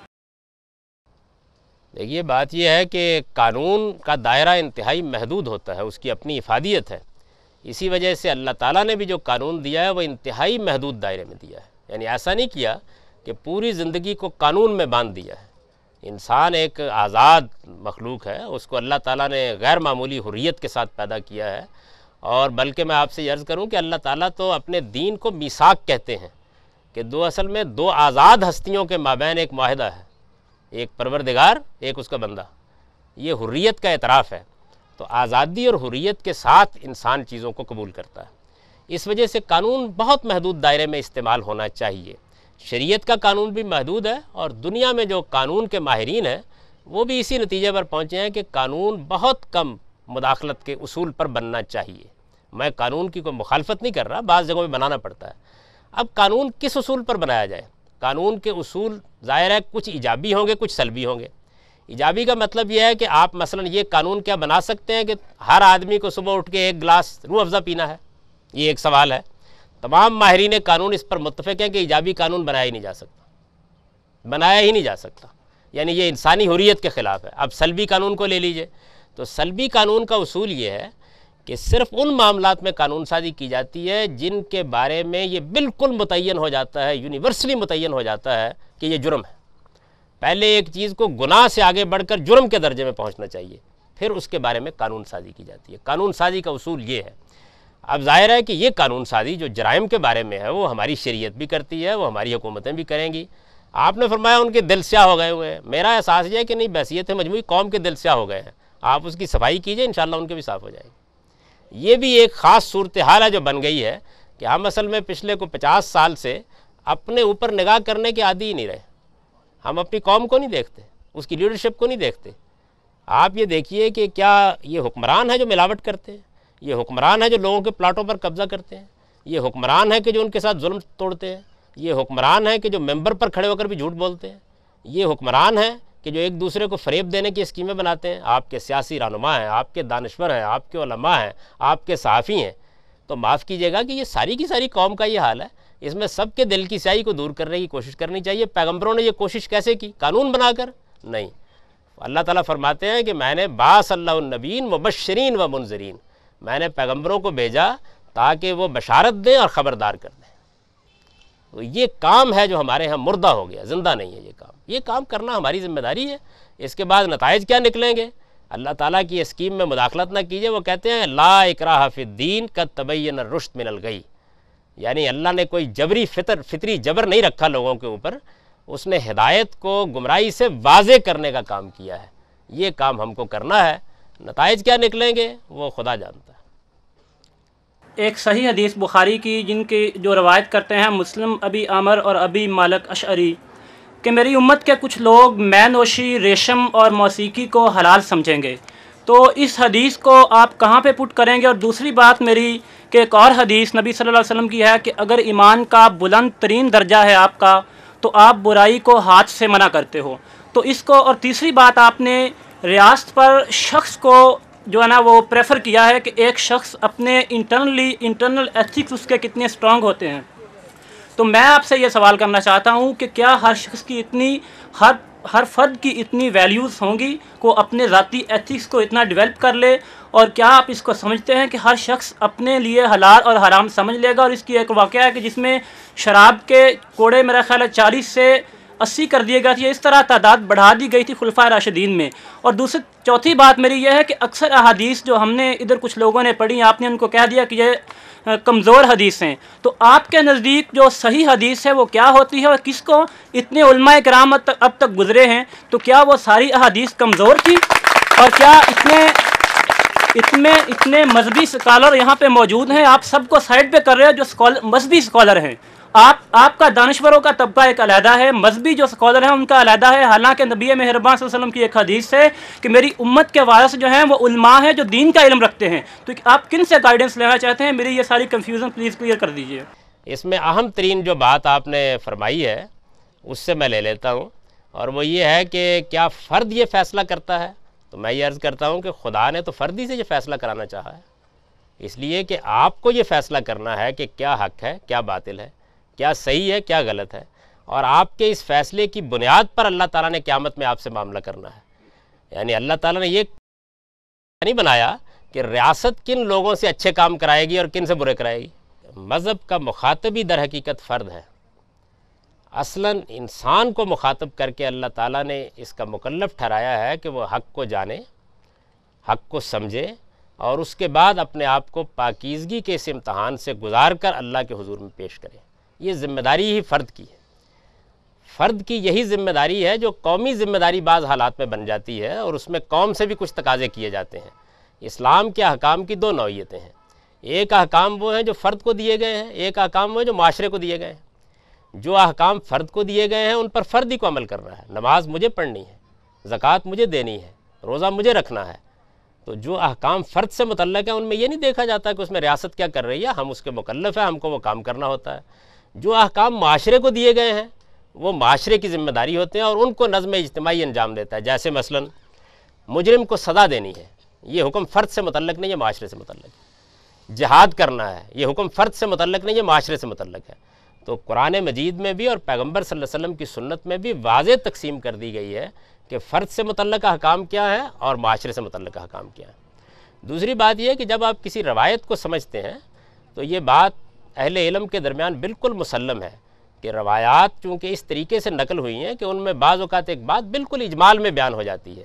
دیکھیے، بات یہ ہے کہ قانون کا دائرہ انتہائی محدود ہوتا ہے، اس کی اپنی افادیت ہے۔ اسی وجہ سے اللہ تعالیٰ نے بھی جو قانون دیا ہے وہ انتہائی محدود دائرے میں دیا ہے، یعنی ایسا نہیں کیا کہ پوری زندگی کو قانون میں باندھ دیا ہے۔ انسان ایک آزاد مخلوق ہے، اس کو اللہ تعالیٰ نے غیر معمولی حریت کے ساتھ پیدا کیا ہے، اور بلکہ میں آپ سے یہ عرض کروں کہ اللہ تعالیٰ تو اپنے دین کو میثاق کہتے ہیں کہ اصل میں دو آزاد ہستیوں کے مابین ایک معاہدہ ہے، ایک پروردگار، ایک اس کا بندہ۔ یہ حریت کا اعتراف ہے، تو آزادی اور حریت کے ساتھ انسان چیزوں کو قبول کرتا ہے۔ اس وجہ سے قانون بہت محدود دائرے میں استعمال ہونا چاہیے۔ شریعت کا قانون بھی محدود ہے، اور دنیا میں جو قانون کے ماہرین ہیں وہ بھی اسی نتیجے پر پہنچے ہیں کہ قانون بہت کم مداخلت کے اصول پر بننا چاہیے۔ میں قانون کی کوئی مخالفت نہیں کر رہا، بعض جگہوں میں بنانا پڑتا ہے۔ اب قانون کس اصول پر بنایا جائے؟ قانون کے اصول ظاہر ہے کچھ ایجابی ہوں گے، کچھ سلبی ہوں گے۔ ایجابی کا مطلب یہ ہے کہ آپ مثلا یہ قانون کیا بنا سکتے ہیں کہ ہر آدمی کو صبح اٹھ کے ایک گلاس روح افزا پینا ہے؟ یہ ایک سوال ہے۔ تمام ماہرین قانون اس پر متفق ہیں کہ ایجابی قانون بنایا ہی نہیں جا سکتا، بنایا ہی نہیں جا سکتا، یعنی یہ انسانی حریت کے خلاف ہے۔ اب سلبی قانون کو لے لیجئے، تو سلبی قانون کا اصول یہ ہے کہ صرف ان معاملات میں قانون سازی کی جاتی ہے جن کے بارے میں یہ بالکل متعین ہو جاتا ہے، یونیورسلی متعین ہو جاتا ہے کہ یہ جرم ہے۔ پہلے ایک چیز کو گناہ سے آگے بڑھ کر جرم کے درجے میں پہنچنا چاہیے، پھر اس کے بارے میں قانون سازی کی جاتی ہے۔ قانون سازی کا اصول یہ ہے، اب ظاہر ہے کہ یہ قانون سازی جو جرائم کے بارے میں ہے وہ ہماری شریعت بھی کرتی ہے، وہ ہماری حکومتیں بھی کریں گی۔ آپ نے فرمایا ان کے دل سیاہ ہو گئے ہوئے ہیں، میرا احساس یہ ہے کہ نہیں، بحیثیت مجموعی قوم کے دل سیاہ ہو گئے ہیں، آپ اس کی صفائی کیجئے، انشاءاللہ ان کے بھی صاف ہو جائے گی۔ یہ بھی ایک خاص صورتحال ہے جو بن گئی ہے کہ ہم اصل میں پچھلے کو 50 سال سے اپنے اوپر نگاہ کرنے کے عادی ہی نہیں رہے۔ ہم اپنی قوم کو نہیں دیکھتے، اس کی لیڈرشپ کو نہیں دیکھتے۔ آپ یہ دیکھیے کہ کیا یہ حکمران ہے جو ملاوٹ کرتے ہیں، یہ حکمران ہے جو لوگوں کے پلاٹوں پر قبضہ کرتے ہیں، یہ حکمران ہے کہ جو ان کے ساتھ ظلم توڑتے ہیں، یہ حکمران ہے کہ جو ممبر پر کھڑے ہو کر بھی جھوٹ بولتے ہیں، یہ حکمران ہے کہ جو ایک دوسرے کو فریب دینے کی اسکیمیں بناتے ہیں۔ آپ کے سیاسی رہنما ہیں، آپ کے دانشور ہیں، آپ کے علماء ہیں، آپ کے صحافی ہیں، تو معاف کیجیے گا کہ یہ ساری کی ساری قوم کا یہ حال ہے۔ اس میں سب کے دل کی سیاہی کو دور کرنے کی کوشش کرنی چاہیے۔ پیغمبروں نے یہ کوشش کیسے کی؟ قانون بنا کر نہیں۔ اللہ تعالیٰ فرماتے ہیں کہ میں نے بعث اللہ النبیین مبشرین و منذرین، میں نے پیغمبروں کو بھیجا تاکہ وہ بشارت دیں اور خبردار کر دیں۔ تو یہ کام ہے جو ہمارے ہاں مردہ ہو گیا، زندہ نہیں ہے یہ کام کرنا ہماری ذمہ داری ہے۔ اس کے بعد نتائج کیا نکلیں گے؟ اللہ تعالیٰ کی اسکیم میں مداخلت نہ کیجیے۔ وہ کہتے ہیں لا اکراہ فی الدین قد تبین الرشد من الغی، یعنی اللہ نے کوئی جبری فطری جبر نہیں رکھا لوگوں کے اوپر، اس نے ہدایت کو گمراہی سے واضح کرنے کا کام کیا ہے۔ یہ کام ہم کو کرنا ہے، نتائج کیا نکلیں گے وہ خدا جانتا ہے۔ ایک صحیح حدیث بخاری کی جن کی جو روایت کرتے ہیں مسلم ابی عامر اور ابی مالک اشعری کہ میری امت کے کچھ لوگ مے نوشی، ریشم اور موسیقی کو حلال سمجھیں گے، تو اس حدیث کو آپ کہاں پہ پٹ کریں گے؟ اور دوسری بات میری کہ ایک اور حدیث نبی صلی اللہ علیہ وسلم کی ہے کہ اگر ایمان کا بلند ترین درجہ ہے آپ کا تو آپ برائی کو ہاتھ سے منع کرتے ہو، تو اس کو۔ اور تیسری بات آپ نے ریاست پر شخص کو جو ہے نا وہ پریفر کیا ہے کہ ایک شخص اپنے انٹرنل ایتھکس اس کے کتنے اسٹرانگ ہوتے ہیں، تو میں آپ سے یہ سوال کرنا چاہتا ہوں کہ کیا ہر شخص کی اتنی ہر فرد کی اتنی ویلیوز ہوں گی کو اپنے ذاتی ایتھکس کو اتنا ڈیولپ کر لے؟ اور کیا آپ اس کو سمجھتے ہیں کہ ہر شخص اپنے لیے حلال اور حرام سمجھ لے گا؟ اور اس کی ایک واقعہ ہے کہ جس میں شراب کے کوڑے میرا خیال ہے 40 سے 80 کر دیے گئے تھے، اس طرح تعداد بڑھا دی گئی تھی خلفائے راشدین میں۔ اور چوتھی بات میری یہ ہے کہ اکثر احادیث جو ہم نے ادھر کچھ لوگوں نے پڑھی، آپ نے ان کو کہہ دیا کہ یہ کمزور حدیث ہیں، تو آپ کے نزدیک جو صحیح حدیث ہے وہ کیا ہوتی ہے؟ اور کس کو اتنے علماء کرام اب تک گزرے ہیں، تو کیا وہ ساری احادیث کمزور تھی؟ اور کیا اتنے مذہبی اسکالر یہاں پہ موجود ہیں؟ آپ سب کو سائڈ پہ کر رہے ہیں جو مذہبی اسکالر ہیں۔ آپ کا دانشوروں کا طبقہ ایک علیحدہ ہے، مذہبی جو اسکالر ہیں ان کا علیحدہ ہے، حالانکہ نبی مہربان صلی اللہ علیہ وسلم کی ایک حدیث ہے کہ میری امت کے وارث جو ہیں وہ علماء ہیں جو دین کا علم رکھتے ہیں۔ تو آپ کن سے گائیڈنس لینا چاہتے ہیں؟ میری یہ ساری کنفیوژن پلیز کلیئر کر دیجیے۔ اس میں اہم ترین جو بات آپ نے فرمائی ہے اس سے میں لے لیتا ہوں، اور وہ یہ ہے کہ کیا فرد یہ فیصلہ کرتا ہے؟ تو میں یہ عرض کرتا ہوں کہ خدا نے تو فردی سے یہ فیصلہ کرانا چاہا ہے، اس لیے کہ آپ کو یہ فیصلہ کرنا ہے کہ کیا حق ہے، کیا باطل ہے، کیا صحیح ہے، کیا غلط ہے، اور آپ کے اس فیصلے کی بنیاد پر اللہ تعالیٰ نے قیامت میں آپ سے معاملہ کرنا ہے۔ یعنی اللہ تعالیٰ نے یہ نہیں بنایا کہ ریاست کن لوگوں سے اچھے کام کرائے گی اور کن سے برے کرائے گی۔ مذہب کا مخاطب ہی در حقیقت فرد ہے، اصلاً انسان کو مخاطب کر کے اللہ تعالیٰ نے اس کا مکلف ٹھہرایا ہے کہ وہ حق کو جانے، حق کو سمجھے، اور اس کے بعد اپنے آپ کو پاکیزگی کے اس امتحان سے گزار کر اللہ کے حضور میں پیش کرے۔ یہ ذمہ داری ہی فرد کی ہے، فرد کی یہی ذمہ داری ہے جو قومی ذمہ داری بعض حالات میں بن جاتی ہے، اور اس میں قوم سے بھی کچھ تقاضے کیے جاتے ہیں۔ اسلام کے احکام کی دو نوعیتیں ہیں، ایک احکام وہ ہیں جو فرد کو دیے گئے ہیں، ایک احکام وہ ہیں جو معاشرے کو دیے گئے ہیں۔ جو احکام فرد کو دیے گئے ہیں ان پر فرد ہی کو عمل کرنا ہے، نماز مجھے پڑھنی ہے، زکوٰۃ مجھے دینی ہے، روزہ مجھے رکھنا ہے۔ تو جو احکام فرد سے متعلق ہیں ان میں یہ نہیں دیکھا جاتا کہ اس میں ریاست کیا کر رہی ہے، ہم اس کے مکلف ہیں، ہم کو وہ کام کرنا ہوتا ہے۔ جو احکام معاشرے کو دیے گئے ہیں وہ معاشرے کی ذمہ داری ہوتے ہیں اور ان کو نظم اجتماعی انجام دیتا ہے۔ جیسے مثلاً مجرم کو سزا دینی ہے، یہ حکم فرد سے متعلق نہیں ہے، معاشرے سے متعلق ہے۔ جہاد کرنا ہے، یہ حکم فرد سے متعلق نہیں ہے، معاشرے سے متعلق ہے۔ تو قرآن مجید میں بھی اور پیغمبر صلی اللہ علیہ وسلم کی سنت میں بھی واضح تقسیم کر دی گئی ہے کہ فرد سے متعلق احکام کیا ہے اور معاشرے سے متعلق احکام کیا ہے۔ دوسری بات یہ ہے کہ جب آپ کسی روایت کو سمجھتے ہیں تو یہ بات اہل علم کے درمیان بالکل مسلم ہے کہ روایات چونکہ اس طریقے سے نقل ہوئی ہیں کہ ان میں بعض اوقات ایک بات بالکل اجمال میں بیان ہو جاتی ہے،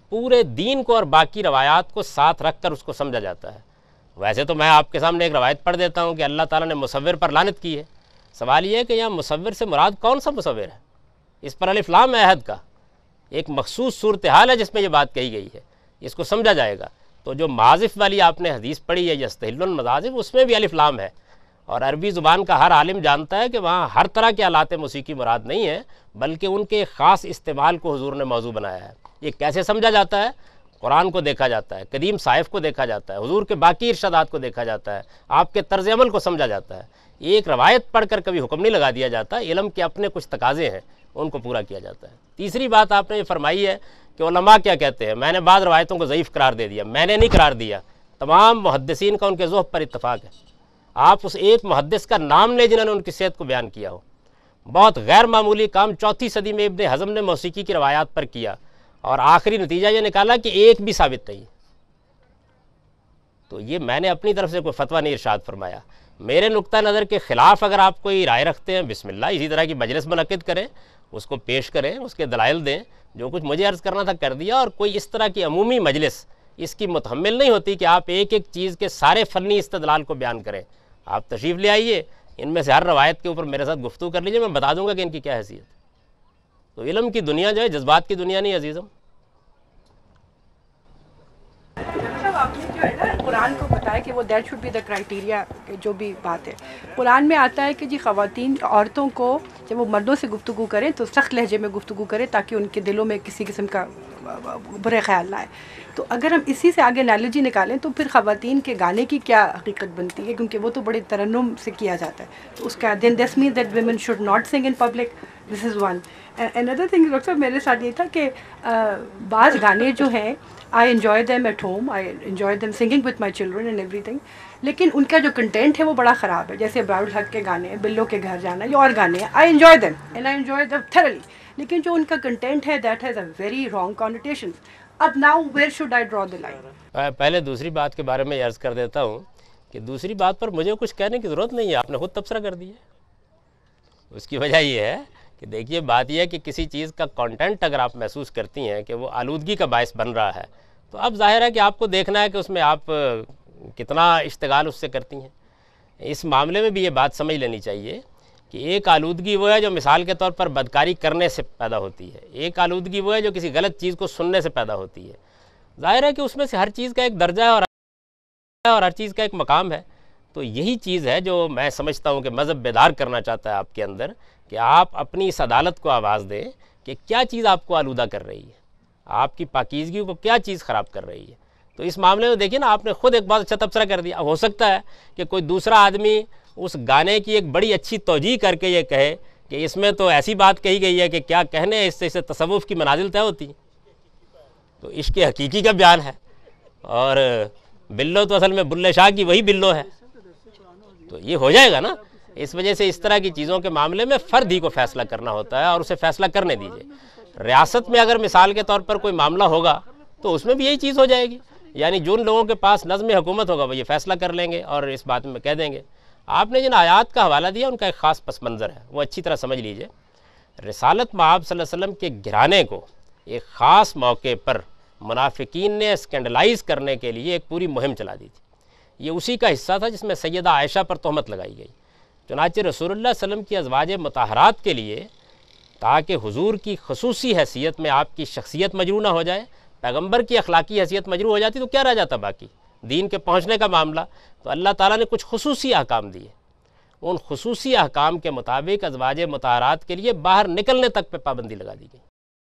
پورے دین کو اور باقی روایات کو ساتھ رکھ کر اس کو سمجھا جاتا ہے۔ ویسے تو میں آپ کے سامنے ایک روایت پڑھ دیتا ہوں کہ اللہ تعالیٰ نے مصور پر لعنت کی ہے۔ سوال یہ ہے کہ یہاں مصور سے مراد کون سا مصور ہے؟ اس پر الف لام ہے عہد کا، ایک مخصوص صورتحال ہے جس میں یہ بات کہی گئی ہے، اس کو سمجھا جائے گا۔ تو جو معازف والی آپ نے حدیث پڑھی ہے یستحل المعازف، اس میں بھی الف لام ہے، اور عربی زبان کا ہر عالم جانتا ہے کہ وہاں ہر طرح کے آلات موسیقی مراد نہیں ہے، بلکہ ان کے خاص استعمال کو حضور نے موضوع بنایا ہے۔ یہ کیسے سمجھا جاتا ہے؟ قرآن کو دیکھا جاتا ہے، قدیم صحائف کو دیکھا جاتا ہے، حضور کے باقی ارشادات کو دیکھا جاتا ہے، آپ کے طرز عمل کو سمجھا جاتا ہے۔ ایک روایت پڑھ کر کبھی حکم نہیں لگا دیا جاتا، علم کے اپنے کچھ تقاضے ہیں، ان کو پورا کیا جاتا ہے۔ تیسری بات آپ نے یہ فرمائی ہے کہ علماء کیا کہتے ہیں، میں نے بعض روایتوں کو ضعیف قرار دے دیا، میں نے نہیں قرار دیا، تمام محدثین کا ان کے ذوق پر اتفاق ہے۔ آپ اس ایک محدث کا نام لیں جنہوں نے ان کی صحت کو بیان کیا ہو۔ بہت غیر معمولی کام 4 صدی میں ابن حزم نے موسیقی کی روایات پر کیا، اور آخری نتیجہ یہ نکالا کہ ایک بھی ثابت نہیں۔ تو یہ میں نے اپنی طرف سے کوئی فتویٰ نہیں ارشاد فرمایا، میرے نقطہ نظر کے خلاف اگر آپ کوئی رائے رکھتے ہیں، بسم اللہ، اسی طرح کی مجلس منعقد کریں، اس کو پیش کریں، اس کے دلائل دیں، جو کچھ مجھے عرض کرنا تھا کر دیا۔ اور کوئی اس طرح کی عمومی مجلس اس کی متحمل نہیں ہوتی کہ آپ ایک ایک چیز کے سارے فنی استدلال کو بیان کریں۔ آپ تشریف لے آئیے، ان میں سے ہر روایت کے اوپر میرے ساتھ گفتگو کر لیجیے، میں بتا دوں گا کہ ان کی کیا حیثیت ہے۔ تو علم کی دنیا جو ہے جذبات کی دنیا نہیں عزیزم۔ آپ نے جو ہے نا قرآن کو بتایا کہ وہ that should be the criteria, جو بھی بات ہے قرآن میں آتا ہے کہ جی خواتین عورتوں کو جب وہ مردوں سے گفتگو کریں تو سخت لہجے میں گفتگو کریں تاکہ ان کے دلوں میں کسی قسم کا برے خیال نہ آئے۔ تو اگر ہم اسی سے آگے انالوجی نکالیں تو پھر خواتین کے گانے کی کیا حقیقت بنتی ہے، کیونکہ وہ تو بڑے ترنم سے کیا جاتا ہے، تو اس کا then this mean that women should not sing in public, this is one. another thing doctor صاحب میرے ساتھ یہ تھا کہ بعض گانے جو ہیں I enjoy them at home, I enjoy them singing with my children and everything، لیکن ان کا جو کنٹینٹ ہے وہ بڑا خراب ہے، جیسے ابراہیم الحق کے گانے، بلوں کے گھر جانا، یا اور گانے ہیں، I enjoy them and I enjoy them thoroughly، لیکن جو ان کا کنٹینٹ ہے that has a very wrong connotation۔ اب now where should I draw the line؟ پہلے دوسری بات کے بارے میں عرض کر دیتا ہوں کہ دوسری بات پر مجھے کچھ کہنے کی ضرورت نہیں ہے، آپ نے خود تبصرہ کر دیا۔ اس کی وجہ یہ ہے کہ دیکھیے بات یہ ہے کہ کسی چیز کا کانٹینٹ اگر آپ محسوس کرتی ہیں کہ وہ آلودگی کا باعث بن رہا ہے، تو اب ظاہر ہے کہ آپ کو دیکھنا ہے کہ اس میں آپ کتنا اشتغال اس سے کرتی ہیں۔ اس معاملے میں بھی یہ بات سمجھ لینی چاہیے کہ ایک آلودگی وہ ہے جو مثال کے طور پر بدکاری کرنے سے پیدا ہوتی ہے، ایک آلودگی وہ ہے جو کسی غلط چیز کو سننے سے پیدا ہوتی ہے۔ ظاہر ہے کہ اس میں سے ہر چیز کا ایک درجہ ہے اور ہر چیز کا ایک مقام ہے۔ تو یہی چیز ہے جو میں سمجھتا ہوں کہ مذہب بیدار کرنا چاہتا ہے آپ کے اندر، کہ آپ اپنی اس عدالت کو آواز دیں کہ کیا چیز آپ کو آلودہ کر رہی ہے، آپ کی پاکیزگی کو کیا چیز خراب کر رہی ہے۔ تو اس معاملے میں دیکھیے نا، آپ نے خود ایک بہت اچھا تبصرہ کر دیا۔ ہو سکتا ہے کہ کوئی دوسرا آدمی اس گانے کی ایک بڑی اچھی توجیہ کر کے یہ کہے کہ اس میں تو ایسی بات کہی گئی ہے کہ کیا کہنے، اس سے تصوف کی منازل طے ہوتی ہیں۔ تو عشق حقیقی کا بیان ہے، اور بلو تو اصل میں بلے شاہ کی وہی بلو ہے، تو یہ ہو جائے گا نا۔ اس وجہ سے اس طرح کی چیزوں کے معاملے میں فرد ہی کو فیصلہ کرنا ہوتا ہے، اور اسے فیصلہ کرنے دیجیے۔ ریاست میں اگر مثال کے طور پر کوئی معاملہ ہوگا تو اس میں بھی یہی چیز ہو جائے گی، یعنی جن لوگوں کے پاس نظم حکومت ہوگا وہ یہ فیصلہ کر لیں گے اور اس بات میں کہہ دیں گے۔ آپ نے جن آیات کا حوالہ دیا ان کا ایک خاص پس منظر ہے، وہ اچھی طرح سمجھ لیجئے۔ رسالت مآب صلی اللہ علیہ وسلم کے گھرانے کو ایک خاص موقع پر منافقین نے اسکینڈلائز کرنے کے لیے ایک پوری مہم چلا دی تھی۔ یہ اسی کا حصہ تھا جس میں سیدہ عائشہ پر تہمت لگائی گئی۔ چنانچہ رسول اللہ صلی اللہ علیہ وسلم کی ازواج مطہرات کے لیے، تاکہ حضور کی خصوصی حیثیت میں آپ کی شخصیت مجروح نہ ہو جائے، پیغمبر کی اخلاقی حیثیت مجروح ہو جاتی تو کیا رہ جاتا باقی دین کے پہنچنے کا معاملہ۔ تو اللہ تعالیٰ نے کچھ خصوصی احکام دیے، ان خصوصی احکام کے مطابق ازواج مطہرات کے لیے باہر نکلنے تک پہ پابندی لگا دی گئی۔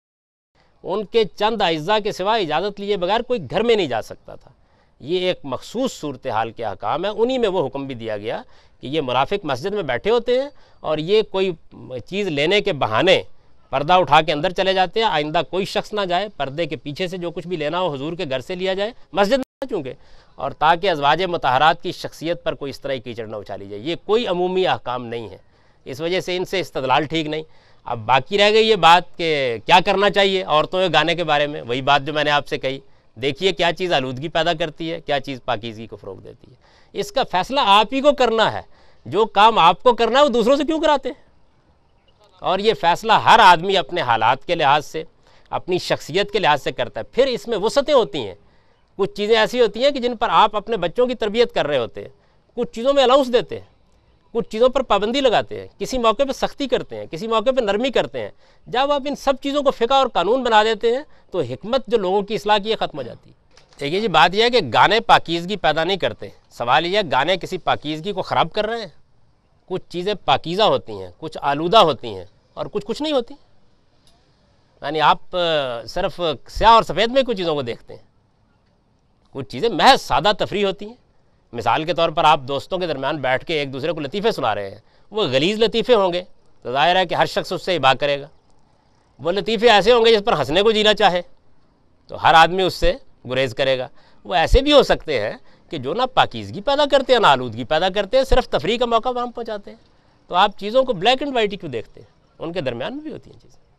ان کے چند اعضاء کے سوا اجازت لیے بغیر کوئی گھر میں نہیں جا سکتا تھا۔ یہ ایک مخصوص صورتحال کے احکام ہیں، انہی میں وہ حکم بھی دیا گیا کہ یہ منافق مسجد میں بیٹھے ہوتے ہیں اور یہ کوئی چیز لینے کے بہانے پردہ اٹھا کے اندر چلے جاتے ہیں، آئندہ کوئی شخص نہ جائے، پردے کے پیچھے سے جو کچھ بھی لینا ہو حضور کے گھر سے لیا جائے، مسجد میں چونکہ، اور تاکہ ازواج مطہرات کی شخصیت پر کوئی اس طرح کی کیچڑ نہ اچھالی جائے۔ یہ کوئی عمومی احکام نہیں ہے، اس وجہ سے ان سے استدلال ٹھیک نہیں۔ اب باقی رہ گئی یہ بات کہ کیا کرنا چاہیے عورتوں کے گانے کے بارے میں، وہی بات جو میں نے آپ سے کہی، دیکھیے کیا چیز آلودگی پیدا کرتی ہے، کیا چیز پاکیزگی کو فروغ دیتی ہے۔ اس کا فیصلہ آپ ہی کو کرنا ہے، جو کام آپ کو کرنا ہے وہ دوسروں سے کیوں کراتے ہیں؟ اور یہ فیصلہ ہر آدمی اپنے حالات کے لحاظ سے، اپنی شخصیت کے لحاظ سے کرتا ہے. پھر اس میں وسعتیں ہوتی ہیں. کچھ چیزیں ایسی ہوتی ہیں کہ جن پر آپ اپنے بچوں کی تربیت کر رہے ہوتے ہیں, کچھ چیزوں میں الاؤنس دیتے ہیں, کچھ چیزوں پر پابندی لگاتے ہیں, کسی موقع پہ سختی کرتے ہیں, کسی موقع پہ نرمی کرتے ہیں. جب آپ ان سب چیزوں کو فقہ اور قانون بنا دیتے ہیں تو حکمت جو لوگوں کی اصلاح کی ہے ختم ہو جاتی ہے. دیکھیے جی, بات یہ ہے کہ گانے پاکیزگی پیدا نہیں کرتے. سوال یہ ہے گانے کسی پاکیزگی کو خراب کر رہے ہیں؟ کچھ چیزیں پاکیزہ ہوتی ہیں, کچھ آلودہ ہوتی ہیں, اور کچھ نہیں ہوتی. یعنی آپ صرف سیاہ اور سفید میں کچھ چیزوں کو دیکھتے ہیں. کچھ چیزیں محض سادہ تفریح ہوتی ہیں. مثال کے طور پر آپ دوستوں کے درمیان بیٹھ کے ایک دوسرے کو لطیفے سنا رہے ہیں, وہ غلیظ لطیفے ہوں گے تو ظاہر ہے کہ ہر شخص اس سے ابا کرے گا. وہ لطیفے ایسے ہوں گے جس پر ہنسنے کو جینا چاہے تو ہر آدمی اس سے گریز کرے گا. وہ ایسے بھی ہو سکتے ہیں کہ جو نہ پاکیزگی پیدا کرتے ہیں نہ آلودگی پیدا کرتے ہیں, صرف تفریح کا موقع فراہم پہنچاتے ہیں. تو آپ چیزوں کو بلیک اینڈ وائٹ ہی کیوں دیکھتے ہیں؟ ان کے درمیان میں بھی ہوتی ہیں چیزیں.